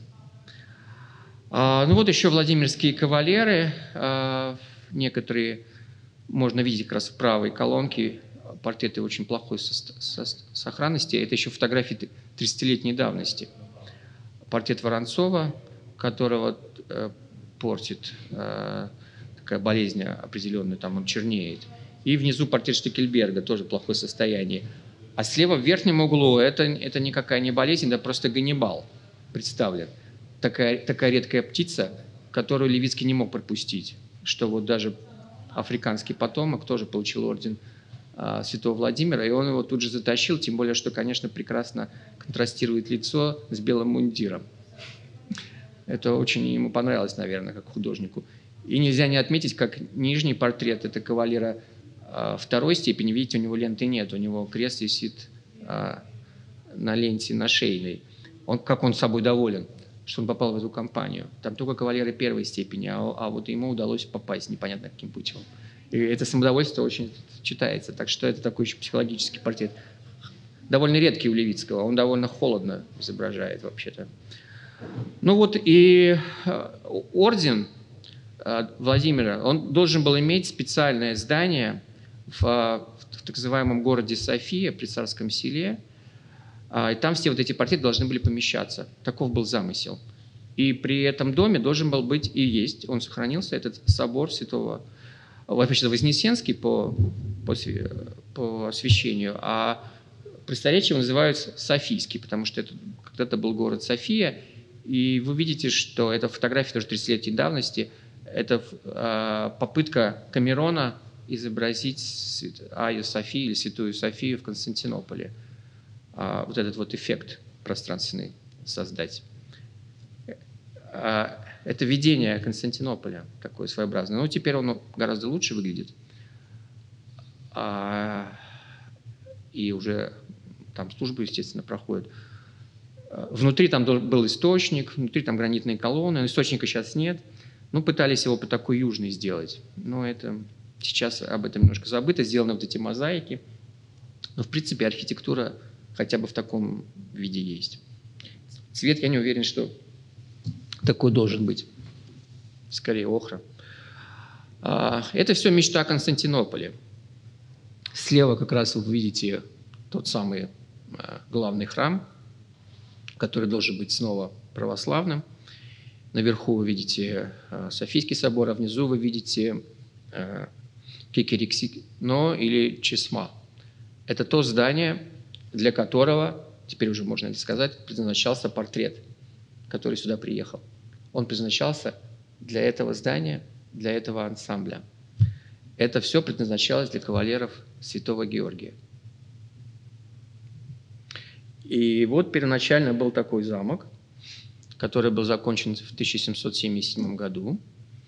А, ну вот еще Владимирские кавалеры, э, некоторые можно видеть как раз в правой колонке, портреты очень плохой сохранности. Это еще фотографии тридцатилетней давности. Портрет Воронцова, которого э, портит э, такая болезнь определенная, там он чернеет. И внизу портрет Штекельберга, тоже в плохое состояние. А слева в верхнем углу это, это никакая не болезнь, это просто Ганнибал представлен. Такая, такая редкая птица, которую Левицкий не мог пропустить. Что вот даже африканский потомок тоже получил орден Святого Владимира, и он его тут же затащил, тем более, что, конечно, прекрасно контрастирует лицо с белым мундиром. Это очень ему понравилось, наверное, как художнику. И нельзя не отметить, как нижний портрет, это кавалера э, второй степени, видите, у него ленты нет, у него крест висит э, на ленте, на шейной. Он, как он собой доволен, что он попал в эту компанию. Там только кавалеры первой степени, а, а вот ему удалось попасть непонятно каким путем. И это самодовольство очень читается. Так что это такой еще психологический портрет. Довольно редкий у Левицкого. Он довольно холодно изображает вообще-то. Ну вот и орден Владимира, он должен был иметь специальное здание в, в так называемом городе София, при Царском селе. И там все вот эти портреты должны были помещаться. Таков был замысел. И при этом доме должен был быть и есть, он сохранился, этот собор Святого вообще Вознесенский по, по, по освящению, а просторечие его называют Софийский, потому что это когда-то был город София, и вы видите, что эта фотография тоже тридцатилетней давности, это э, попытка Камерона изобразить Айю Софию или Святую Софию в Константинополе. Э, вот этот вот эффект пространственный создать. Э, Это видение Константинополя, такое своеобразное. Ну, теперь он гораздо лучше выглядит. А, и уже там службы, естественно, проходят. Внутри там был источник, внутри там гранитные колонны, источника сейчас нет. Ну, пытались его по такой южный сделать, но это сейчас об этом немножко забыто, сделаны вот эти мозаики. Но, в принципе, архитектура хотя бы в таком виде есть. Цвет, я не уверен, что такой должен быть. Скорее, охра. Это все мечта о Константинополе. Слева как раз вы видите тот самый главный храм, который должен быть снова православным. Наверху вы видите Софийский собор, а внизу вы видите Кекериксино или Чесма. Это то здание, для которого, теперь уже можно это сказать, предназначался портрет, который сюда приехал. Он предназначался для этого здания, для этого ансамбля. Это все предназначалось для кавалеров Святого Георгия. И вот первоначально был такой замок, который был закончен в тысяча семьсот семьдесят седьмом году.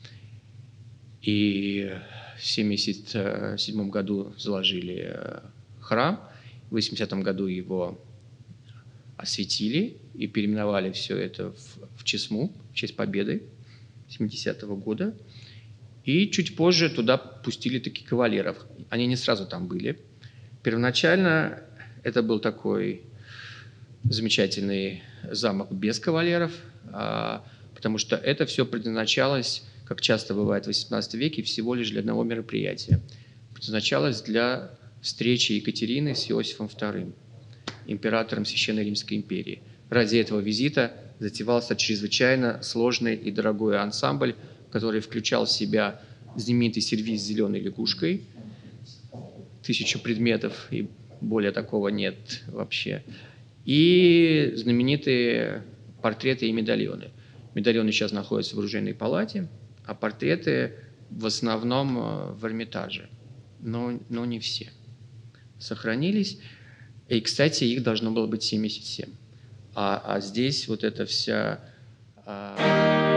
И в семьдесят седьмом году заложили храм, в восьмидесятом году его осветили и переименовали все это в, в Чесму, в честь победы семидесятого года. И чуть позже туда пустили таких кавалеров. Они не сразу там были. Первоначально это был такой замечательный замок без кавалеров, потому что это все предназначалось, как часто бывает в восемнадцатом веке, всего лишь для одного мероприятия. Предназначалось для встречи Екатерины с Иосифом вторым, императором Священной Римской империи. Ради этого визита затевался чрезвычайно сложный и дорогой ансамбль, который включал в себя знаменитый сервиз с зеленой лягушкой, тысячу предметов, и более такого нет вообще, и знаменитые портреты и медальоны. Медальоны сейчас находятся в оружейной палате, а портреты в основном в Эрмитаже, но, но не все сохранились. И, кстати, их должно было быть семьдесят семь. А, а здесь вот эта вся... А...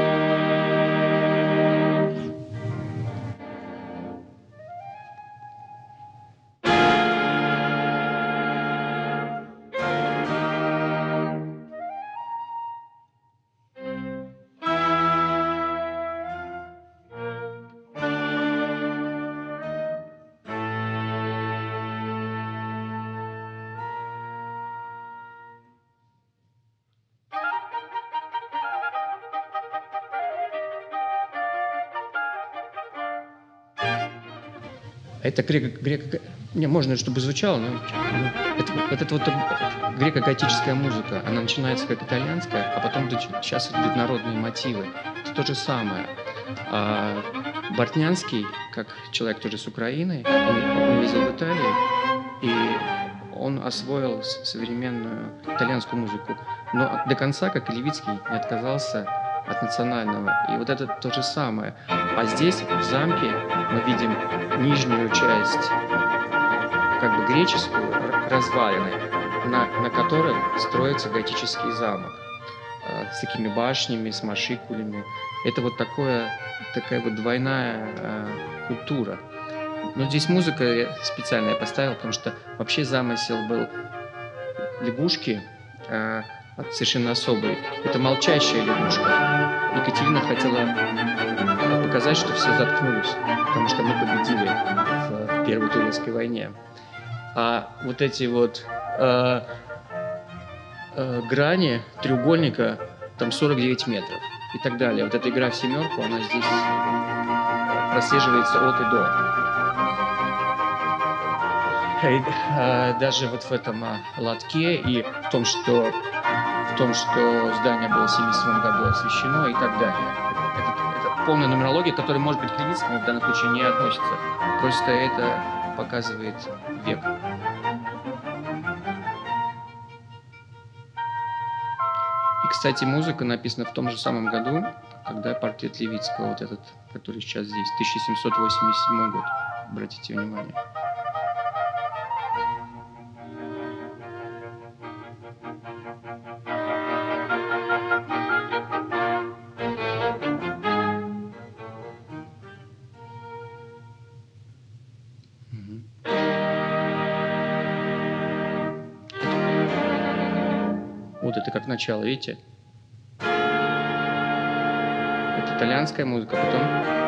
Это греко, греко, не, можно, чтобы звучало, но это, вот эта вот греко-готическая музыка, она начинается как итальянская, а потом сейчас идут народные мотивы. Это то же самое. А Бортнянский, как человек тоже с Украины, он, он ездил в Италию, и он освоил современную итальянскую музыку. Но до конца, как и Левицкий, не отказался от национального. И вот это то же самое. А здесь, в замке, мы видим нижнюю часть, как бы греческую, развалины, на, на которых строится готический замок э, с такими башнями, с машикулями. Это вот такое, такая вот двойная э, культура. Но здесь музыка я специально я поставил, потому что вообще замысел был лягушки, э, совершенно особый. Это молчащая лягушка. Екатерина хотела показать, что все заткнулись, потому что мы победили в Первой Турецкой войне. А вот эти вот э, э, грани треугольника, там сорок девять метров и так далее. Вот эта игра в семерку, она здесь прослеживается от и до. И, даже вот в этом лотке и в том, что, в том, что здание было в семьдесят седьмом году освящено и так далее. Это, это полная нумерология, которая, может быть, к Левицкому в данном случае не относится. Просто это показывает век. И, кстати, музыка написана в том же самом году, когда портрет Левицкого, вот этот, который сейчас здесь, тысяча семьсот восемьдесят седьмой год. Обратите внимание. Вот это как начало, видите? Это итальянская музыка, потом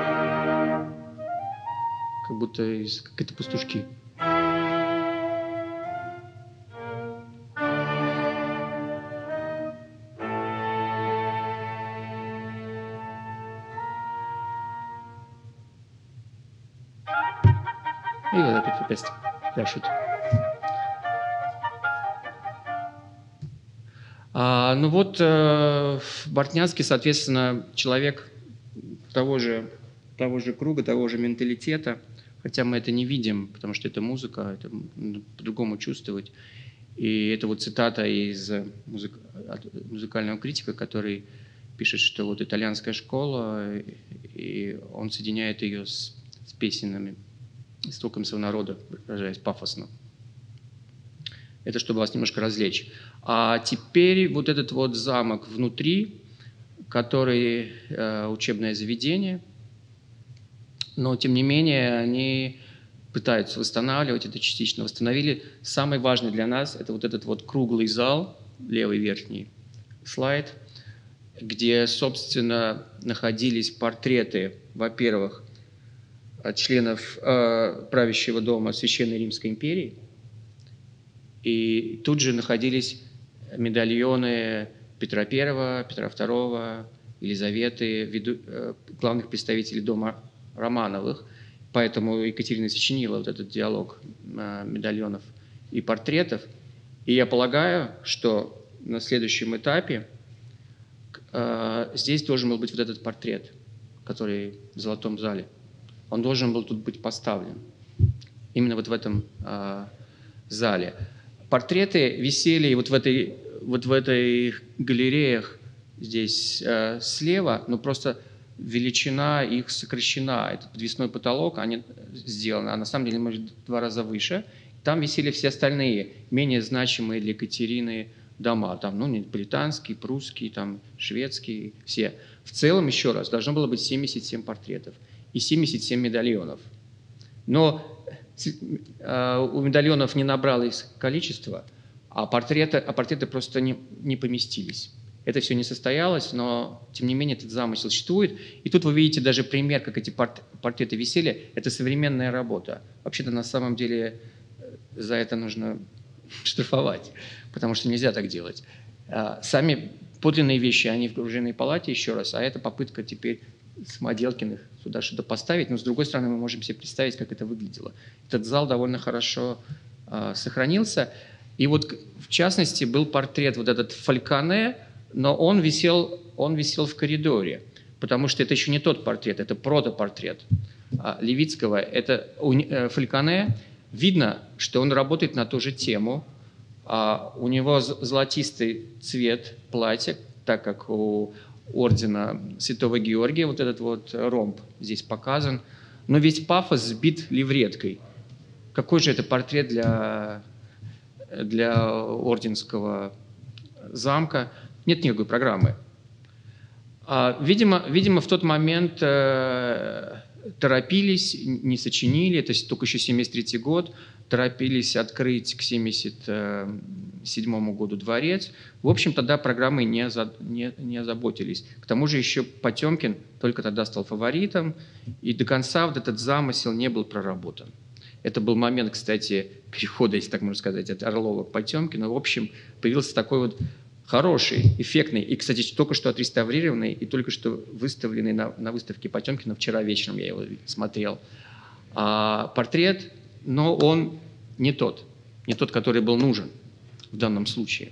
как будто из какие-то пастушки. И вот опять опять пляшут. А, ну вот э, Бортнянский, соответственно, человек того же, того же круга, того же менталитета, хотя мы это не видим, потому что это музыка, это по-другому чувствовать. И это вот цитата из музык... музыкального критика, который пишет, что вот итальянская школа, и он соединяет ее с, с песенами, истоком своего народа, выражаясь пафосно. Это чтобы вас немножко развлечь. А теперь вот этот вот замок внутри, который э, учебное заведение, но тем не менее они пытаются восстанавливать это частично. Восстановили. Самый важный для нас это вот этот вот круглый зал, левый верхний слайд, где, собственно, находились портреты, во-первых, от членов э, правящего дома Священной Римской империи. И тут же находились медальоны Петра Первого, Петра Второго, Елизаветы, виду, э, главных представителей дома Романовых. Поэтому Екатерина сочинила вот этот диалог э, медальонов и портретов. И я полагаю, что на следующем этапе э, здесь должен был быть вот этот портрет, который в Золотом зале. Он должен был тут быть поставлен. Именно вот в этом э, зале. Портреты висели вот в этой, вот в этой галереях здесь э, слева, но просто величина их сокращена. Это подвесной потолок, они сделаны, а на самом деле, может, в два раза выше. Там висели все остальные, менее значимые для Екатерины дома. Там, ну, британский, прусский, там, шведский, все. В целом, еще раз, должно было быть семьдесят семь портретов и семьдесят семь медальонов. Но у медальонов не набралось количество, а портреты, а портреты просто не, не поместились. Это все не состоялось, но, тем не менее, этот замысел существует. И тут вы видите даже пример, как эти порт, портреты висели. Это современная работа. Вообще-то, на самом деле, за это нужно штрафовать, потому что нельзя так делать. Сами подлинные вещи, они в оружейной палате, еще раз, а это попытка теперь Самоделкиных сюда что-то поставить, но с другой стороны мы можем себе представить, как это выглядело. Этот зал довольно хорошо э, сохранился. И вот в частности был портрет вот этот Фальконе, но он висел, он висел в коридоре, потому что это еще не тот портрет, это протопортрет э, Левицкого. Это у, э, Фальконе, видно, что он работает на ту же тему. Э, у него золотистый цвет платья, так как у ордена Святого Георгия, вот этот вот ромб здесь показан, но весь пафос сбит левреткой. Какой же это портрет для, для орденского замка? Нет никакой программы. А, видимо, видимо, в тот момент э, торопились, не сочинили, это только еще семьдесят третий год, торопились открыть к семьдесят седьмому году дворец. В общем, тогда программой не, за, не, не озаботились. К тому же еще Потемкин только тогда стал фаворитом, и до конца вот этот замысел не был проработан. Это был момент, кстати, перехода, если так можно сказать, от Орлова к Потемкину. В общем, появился такой вот хороший, эффектный, и, кстати, только что отреставрированный, и только что выставленный на, на выставке Потемкина, вчера вечером я его смотрел, а, портрет, но он не тот, не тот, который был нужен в данном случае.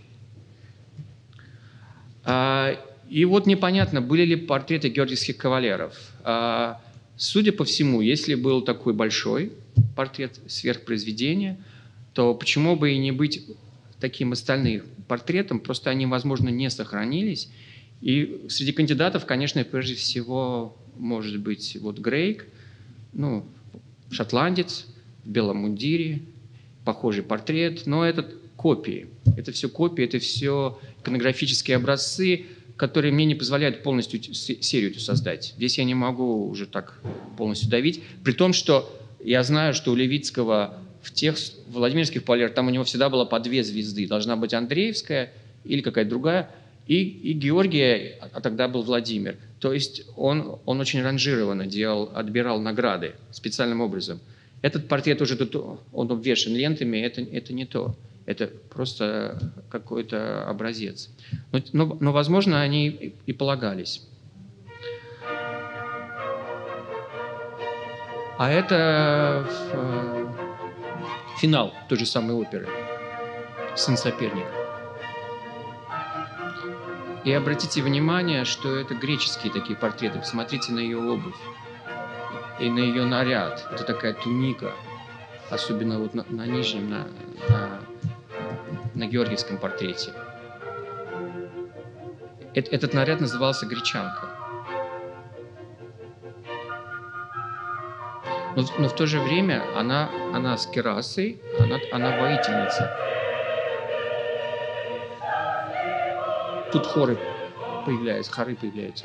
А, и вот непонятно, были ли портреты георгиевских кавалеров. А, судя по всему, если был такой большой портрет сверхпроизведения, то почему бы и не быть таким остальным портретом, просто они, возможно, не сохранились. И среди кандидатов, конечно, прежде всего, может быть, вот Грейк, ну, шотландец, в белом мундире, похожий портрет, но это копии. Это все копии, это все иконографические образцы, которые мне не позволяют полностью серию эту создать. Здесь я не могу уже так полностью давить, при том, что я знаю, что у Левицкого в тех Владимирских полярах, там у него всегда было по две звезды. Должна быть Андреевская или какая-то другая, и, и Георгия, а тогда был Владимир. То есть он, он очень ранжированно делал, отбирал награды специальным образом. Этот портрет уже тут, он обвешен лентами, это, это не то. Это просто какой-то образец. Но, но, но, возможно, они и, и полагались. А это э, финал той же самой оперы «Сын соперника». И обратите внимание, что это греческие такие портреты. Посмотрите на ее обувь и на ее наряд. Это такая туника, особенно вот на, на нижнем, на, на, на георгиевском портрете. Эт, этот наряд назывался «Гречанка». Но, но в то же время она, она с кирасой, она, она воительница. Тут хоры появляются, хоры появляются.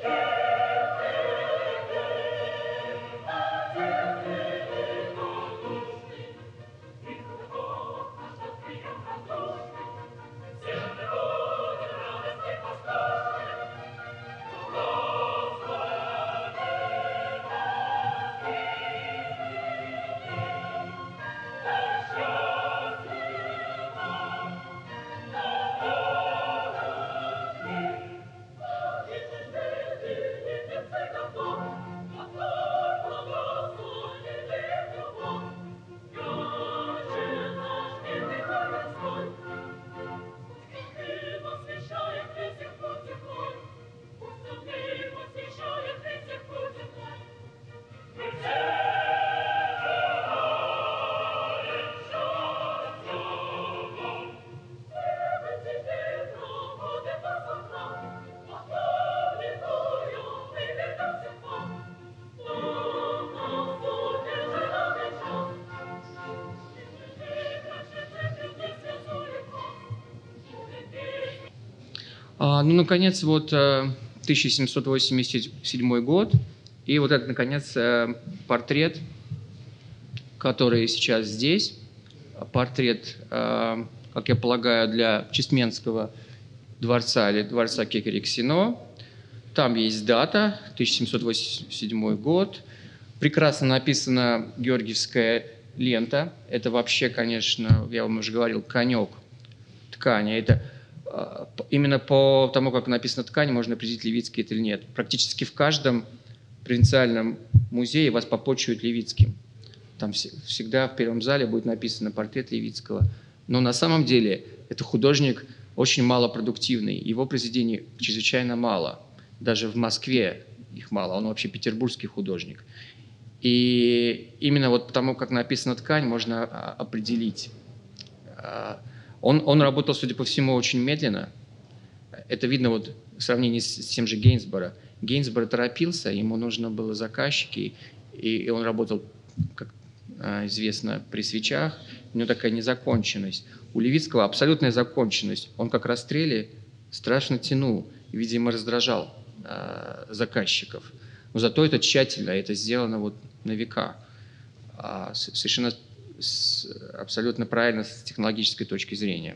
А, ну, наконец, вот тысяча семьсот восемьдесят седьмой год, и вот это, наконец, портрет, который сейчас здесь, портрет, как я полагаю, для Честменского дворца или дворца Кекериксино. Там есть дата, тысяча семьсот восемьдесят седьмой год, прекрасно написана георгиевская лента, это вообще, конечно, я вам уже говорил, конек ткани, это именно по тому, как написана ткань, можно определить, Левицкий это или нет. Практически в каждом провинциальном музее вас попочуют Левицким. Там всегда в первом зале будет написан портрет Левицкого. Но на самом деле это художник очень малопродуктивный. Его произведений чрезвычайно мало. Даже в Москве их мало. Он вообще петербургский художник. И именно вот потому, как написана ткань, можно определить. Он, он работал, судя по всему, очень медленно. Это видно вот в сравнении с, с тем же Гейнсборо. Гейнсборо торопился, ему нужно было заказчики, и, и он работал, как известно, при свечах. У него такая незаконченность. У Левицкого абсолютная законченность. Он как расстреле страшно тянул, и, видимо, раздражал э, заказчиков. Но зато это тщательно, это сделано вот на века. А, совершенно с, абсолютно правильно с технологической точки зрения.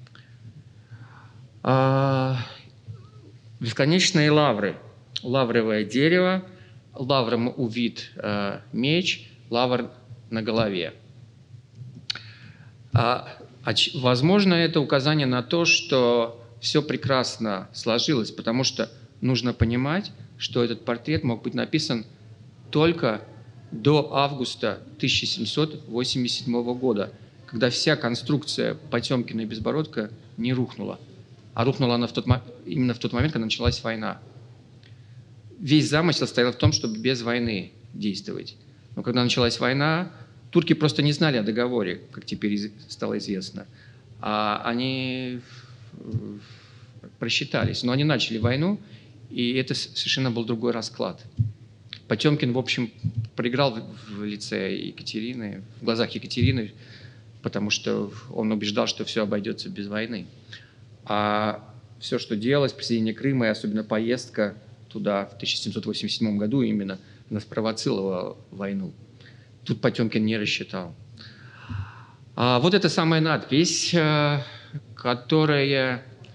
А, бесконечные лавры. Лавровое дерево, лавром увит э, меч, лавр на голове. А, а, возможно, это указание на то, что все прекрасно сложилось, потому что нужно понимать, что этот портрет мог быть написан только до августа тысяча семьсот восемьдесят седьмого года, когда вся конструкция Потемкина и Безбородко не рухнула. А рухнула она в тот, именно в тот момент, когда началась война. Весь замысел стоял в том, чтобы без войны действовать. Но когда началась война, турки просто не знали о договоре, как теперь стало известно. А они просчитались. Но они начали войну, и это совершенно был другой расклад. Потемкин, в общем, проиграл в лице Екатерины, в глазах Екатерины, потому что он убеждал, что все обойдется без войны. А все, что делалось, присоединение Крыма, и особенно поездка туда в тысяча семьсот восемьдесят седьмом году именно, она спровоцировала войну. Тут Потемкин не рассчитал. А вот эта самая надпись, которая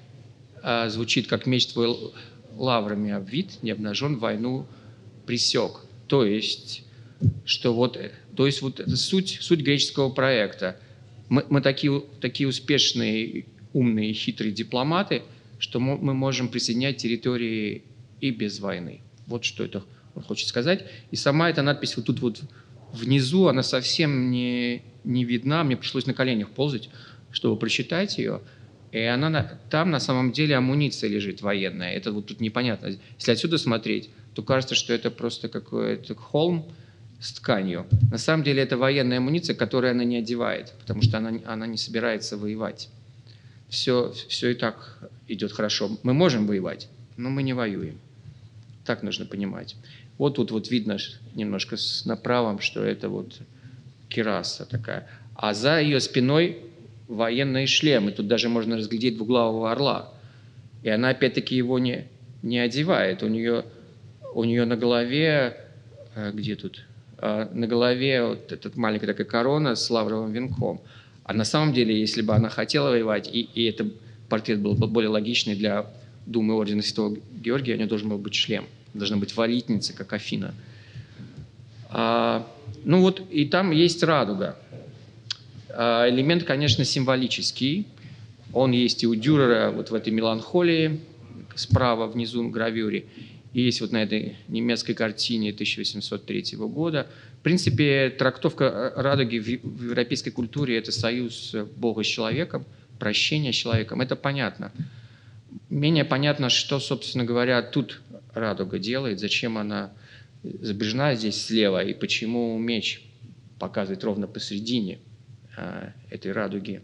а, звучит как «меч твой лаврами обвит, не обнажен, войну пресек». То есть, что вот, то есть вот это суть, суть греческого проекта. Мы, мы такие, такие успешные, умные, хитрые дипломаты, что мы можем присоединять территории и без войны. Вот что это он хочет сказать. И сама эта надпись вот тут вот внизу, она совсем не, не видна. Мне пришлось на коленях ползать, чтобы прочитать ее. И она, там на самом деле амуниция лежит военная. Это вот тут непонятно. Если отсюда смотреть, то кажется, что это просто какой-то холм с тканью. На самом деле это военная амуниция, которую она не одевает, потому что она, она не собирается воевать. Все, все и так идет хорошо. Мы можем воевать, но мы не воюем. Так нужно понимать. Вот тут вот видно немножко с направом, что это вот кираса такая. А за ее спиной военные шлемы. Тут даже можно разглядеть двуглавого орла. И она опять-таки его не, не одевает. У нее, у нее на голове, где тут? На голове вот эта маленькая такая корона с лавровым венком. А на самом деле, если бы она хотела воевать, и, и этот портрет был бы более логичный для Думы ордена Святого Георгия, у нее должен был быть шлем. Должна быть валитница, как Афина. А, ну вот, и там есть радуга. А, элемент, конечно, символический. Он есть и у Дюрера вот в этой меланхолии, справа внизу в гравюре. И есть вот на этой немецкой картине тысяча восемьсот третьего года. В принципе, трактовка радуги в европейской культуре – это союз Бога с человеком, прощение с человеком. Это понятно. Менее понятно, что, собственно говоря, тут радуга делает, зачем она изображена здесь слева, и почему меч показывает ровно посередине а, этой радуги.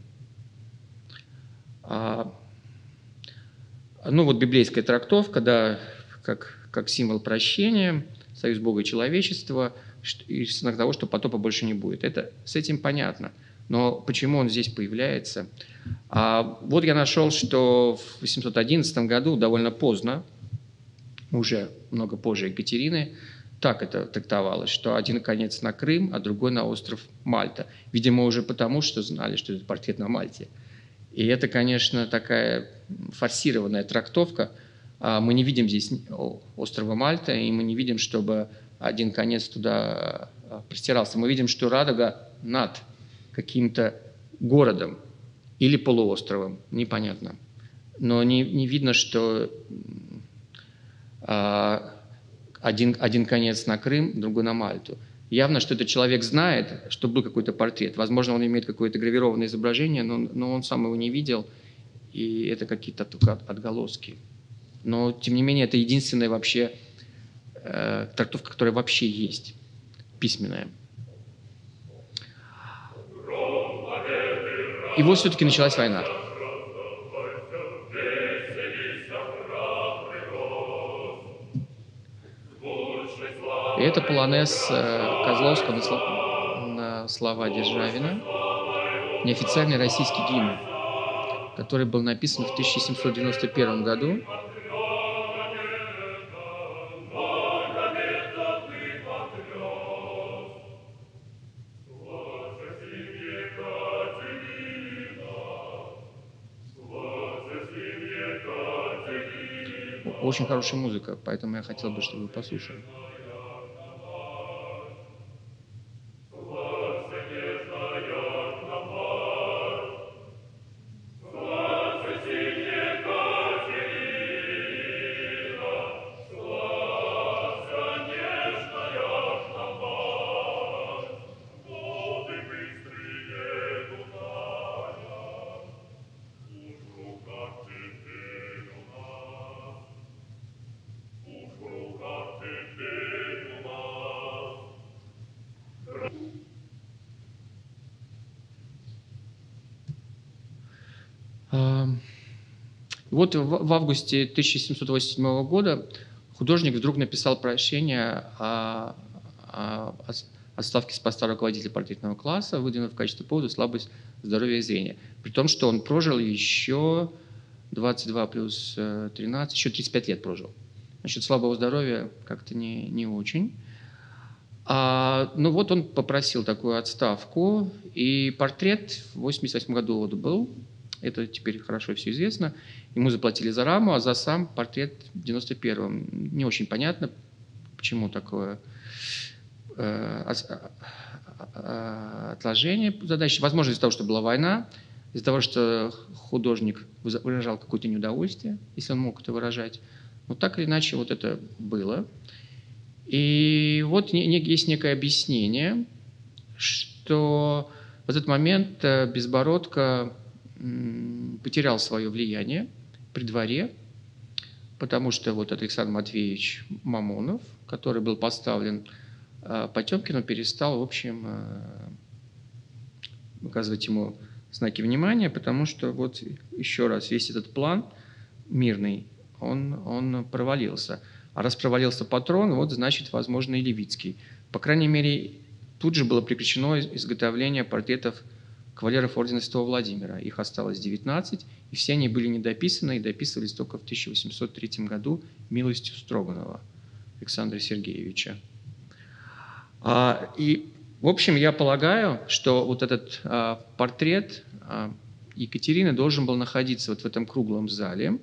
А, ну вот библейская трактовка, да, как, как символ прощения, союз Бога и человечества, и знак того, что потопа больше не будет. Это, с этим понятно. Но почему он здесь появляется? А вот я нашел, что в восемьсот одиннадцатом году, довольно поздно, уже много позже Екатерины, так это трактовалось, что один конец на Крым, а другой на остров Мальта. Видимо, уже потому, что знали, что это портрет на Мальте. И это, конечно, такая форсированная трактовка. Мы не видим здесь острова Мальта, и мы не видим, чтобы один конец туда простирался. Мы видим, что радуга над каким-то городом или полуостровом, непонятно. Но не, не видно, что а, один, один конец на Крым, другой на Мальту. Явно, что этот человек знает, что был какой-то портрет. Возможно, он имеет какое-то гравированное изображение, но, но он сам его не видел, и это какие-то только отголоски. Но, тем не менее, это единственная вообще э, трактовка, которая вообще есть, письменная. И вот все-таки началась война. И это полонез э, Козловского на, слова, на слова Державина, неофициальный российский гимн, который был написан в тысяча семьсот девяносто первом году. Очень хорошая музыка, поэтому я хотел бы, чтобы вы послушали. Вот в августе тысяча семьсот восемьдесят седьмого года художник вдруг написал прошение о, о отставке с поста руководителя портретного класса, выдвинув в качестве повода слабость здоровья и зрения. При том, что он прожил еще двадцать два плюс тринадцать, еще тридцать пять лет прожил. Насчет слабого здоровья как-то не, не очень. А, ну вот он попросил такую отставку, и портрет в восемьдесят восьмом году вот был. Это теперь хорошо все известно. Ему заплатили за раму, а за сам портрет в девяносто первом. Не очень понятно, почему такое э, отложение задачи. Возможно, из-за того, что была война, из-за того, что художник выражал какое-то неудовольствие, если он мог это выражать. Но так или иначе вот это было. И вот есть некое объяснение, что в этот момент Безбородко потерял свое влияние при дворе, потому что вот Александр Матвеевич Мамонов, который был поставлен Потемкину, перестал, в общем, оказывать ему знаки внимания, потому что вот еще раз весь этот план мирный, он, он провалился. А раз провалился патрон, вот значит, возможно, и Левицкий. По крайней мере, тут же было прекращено изготовление портретов кавалеров ордена Святого Владимира. Их осталось девятнадцать, и все они были недописаны, и дописывались только в тысяча восемьсот третьем году милостью Строганова Александра Сергеевича. И, в общем, я полагаю, что вот этот а, портрет а, Екатерины должен был находиться вот в этом круглом зале,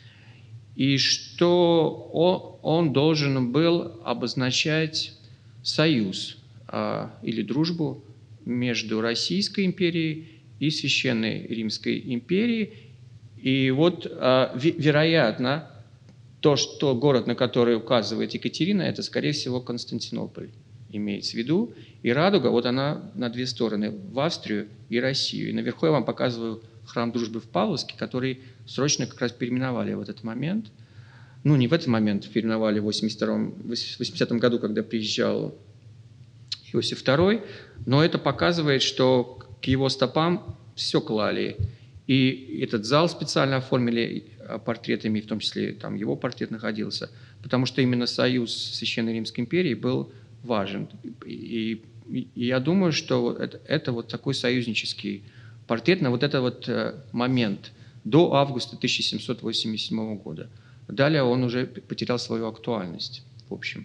и что он, он должен был обозначать союз а, или дружбу между Российской империей и Священной Римской империей. И вот, а, вероятно, то, что город, на который указывает Екатерина, это, скорее всего, Константинополь имеется в виду. И радуга, вот она на две стороны, в Австрию и Россию. И наверху я вам показываю храм дружбы в Павловске, который срочно как раз переименовали в этот момент. Ну, не в этот момент, переименовали в восьмидесятом году, когда приезжал Иосиф второй, но это показывает, что к его стопам все клали. И этот зал специально оформили портретами, в том числе там его портрет находился, потому что именно союз Священной Римской империи был важен. И, и, и я думаю, что это, это вот такой союзнический портрет на вот этот вот момент до августа тысяча семьсот восемьдесят седьмого года. Далее он уже потерял свою актуальность, в общем.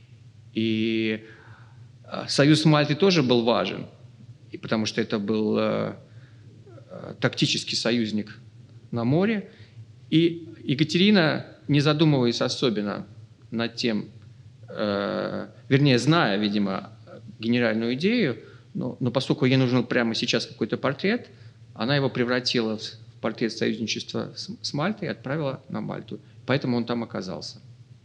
И союз Мальты тоже был важен, потому что это был э, тактический союзник на море. И Екатерина, не задумываясь особенно над тем, э, вернее, зная, видимо, генеральную идею, но, но поскольку ей нужен прямо сейчас какой-то портрет, она его превратила в портрет союзничества с, с Мальтой и отправила на Мальту. Поэтому он там оказался.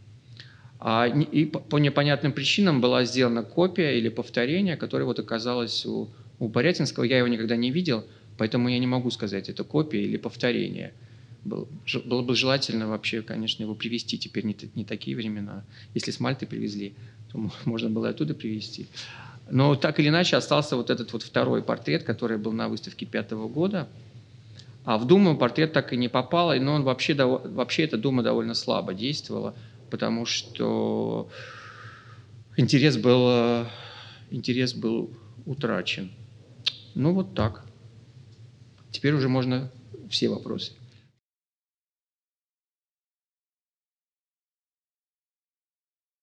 А, и по непонятным причинам была сделана копия или повторение, которое вот оказалось у, у Борятинского. Я его никогда не видел, поэтому я не могу сказать, это копия или повторение. Был, было бы желательно вообще, конечно, его привезти. Теперь не, не такие времена. Если с Мальты привезли, то можно было оттуда привезти. Но так или иначе остался вот этот вот второй портрет, который был на выставке пятого года. А в Думу портрет так и не попал, но он вообще, вообще эта Дума довольно слабо действовала, потому что интерес был, интерес был утрачен. Ну вот так. Теперь уже можно все вопросы.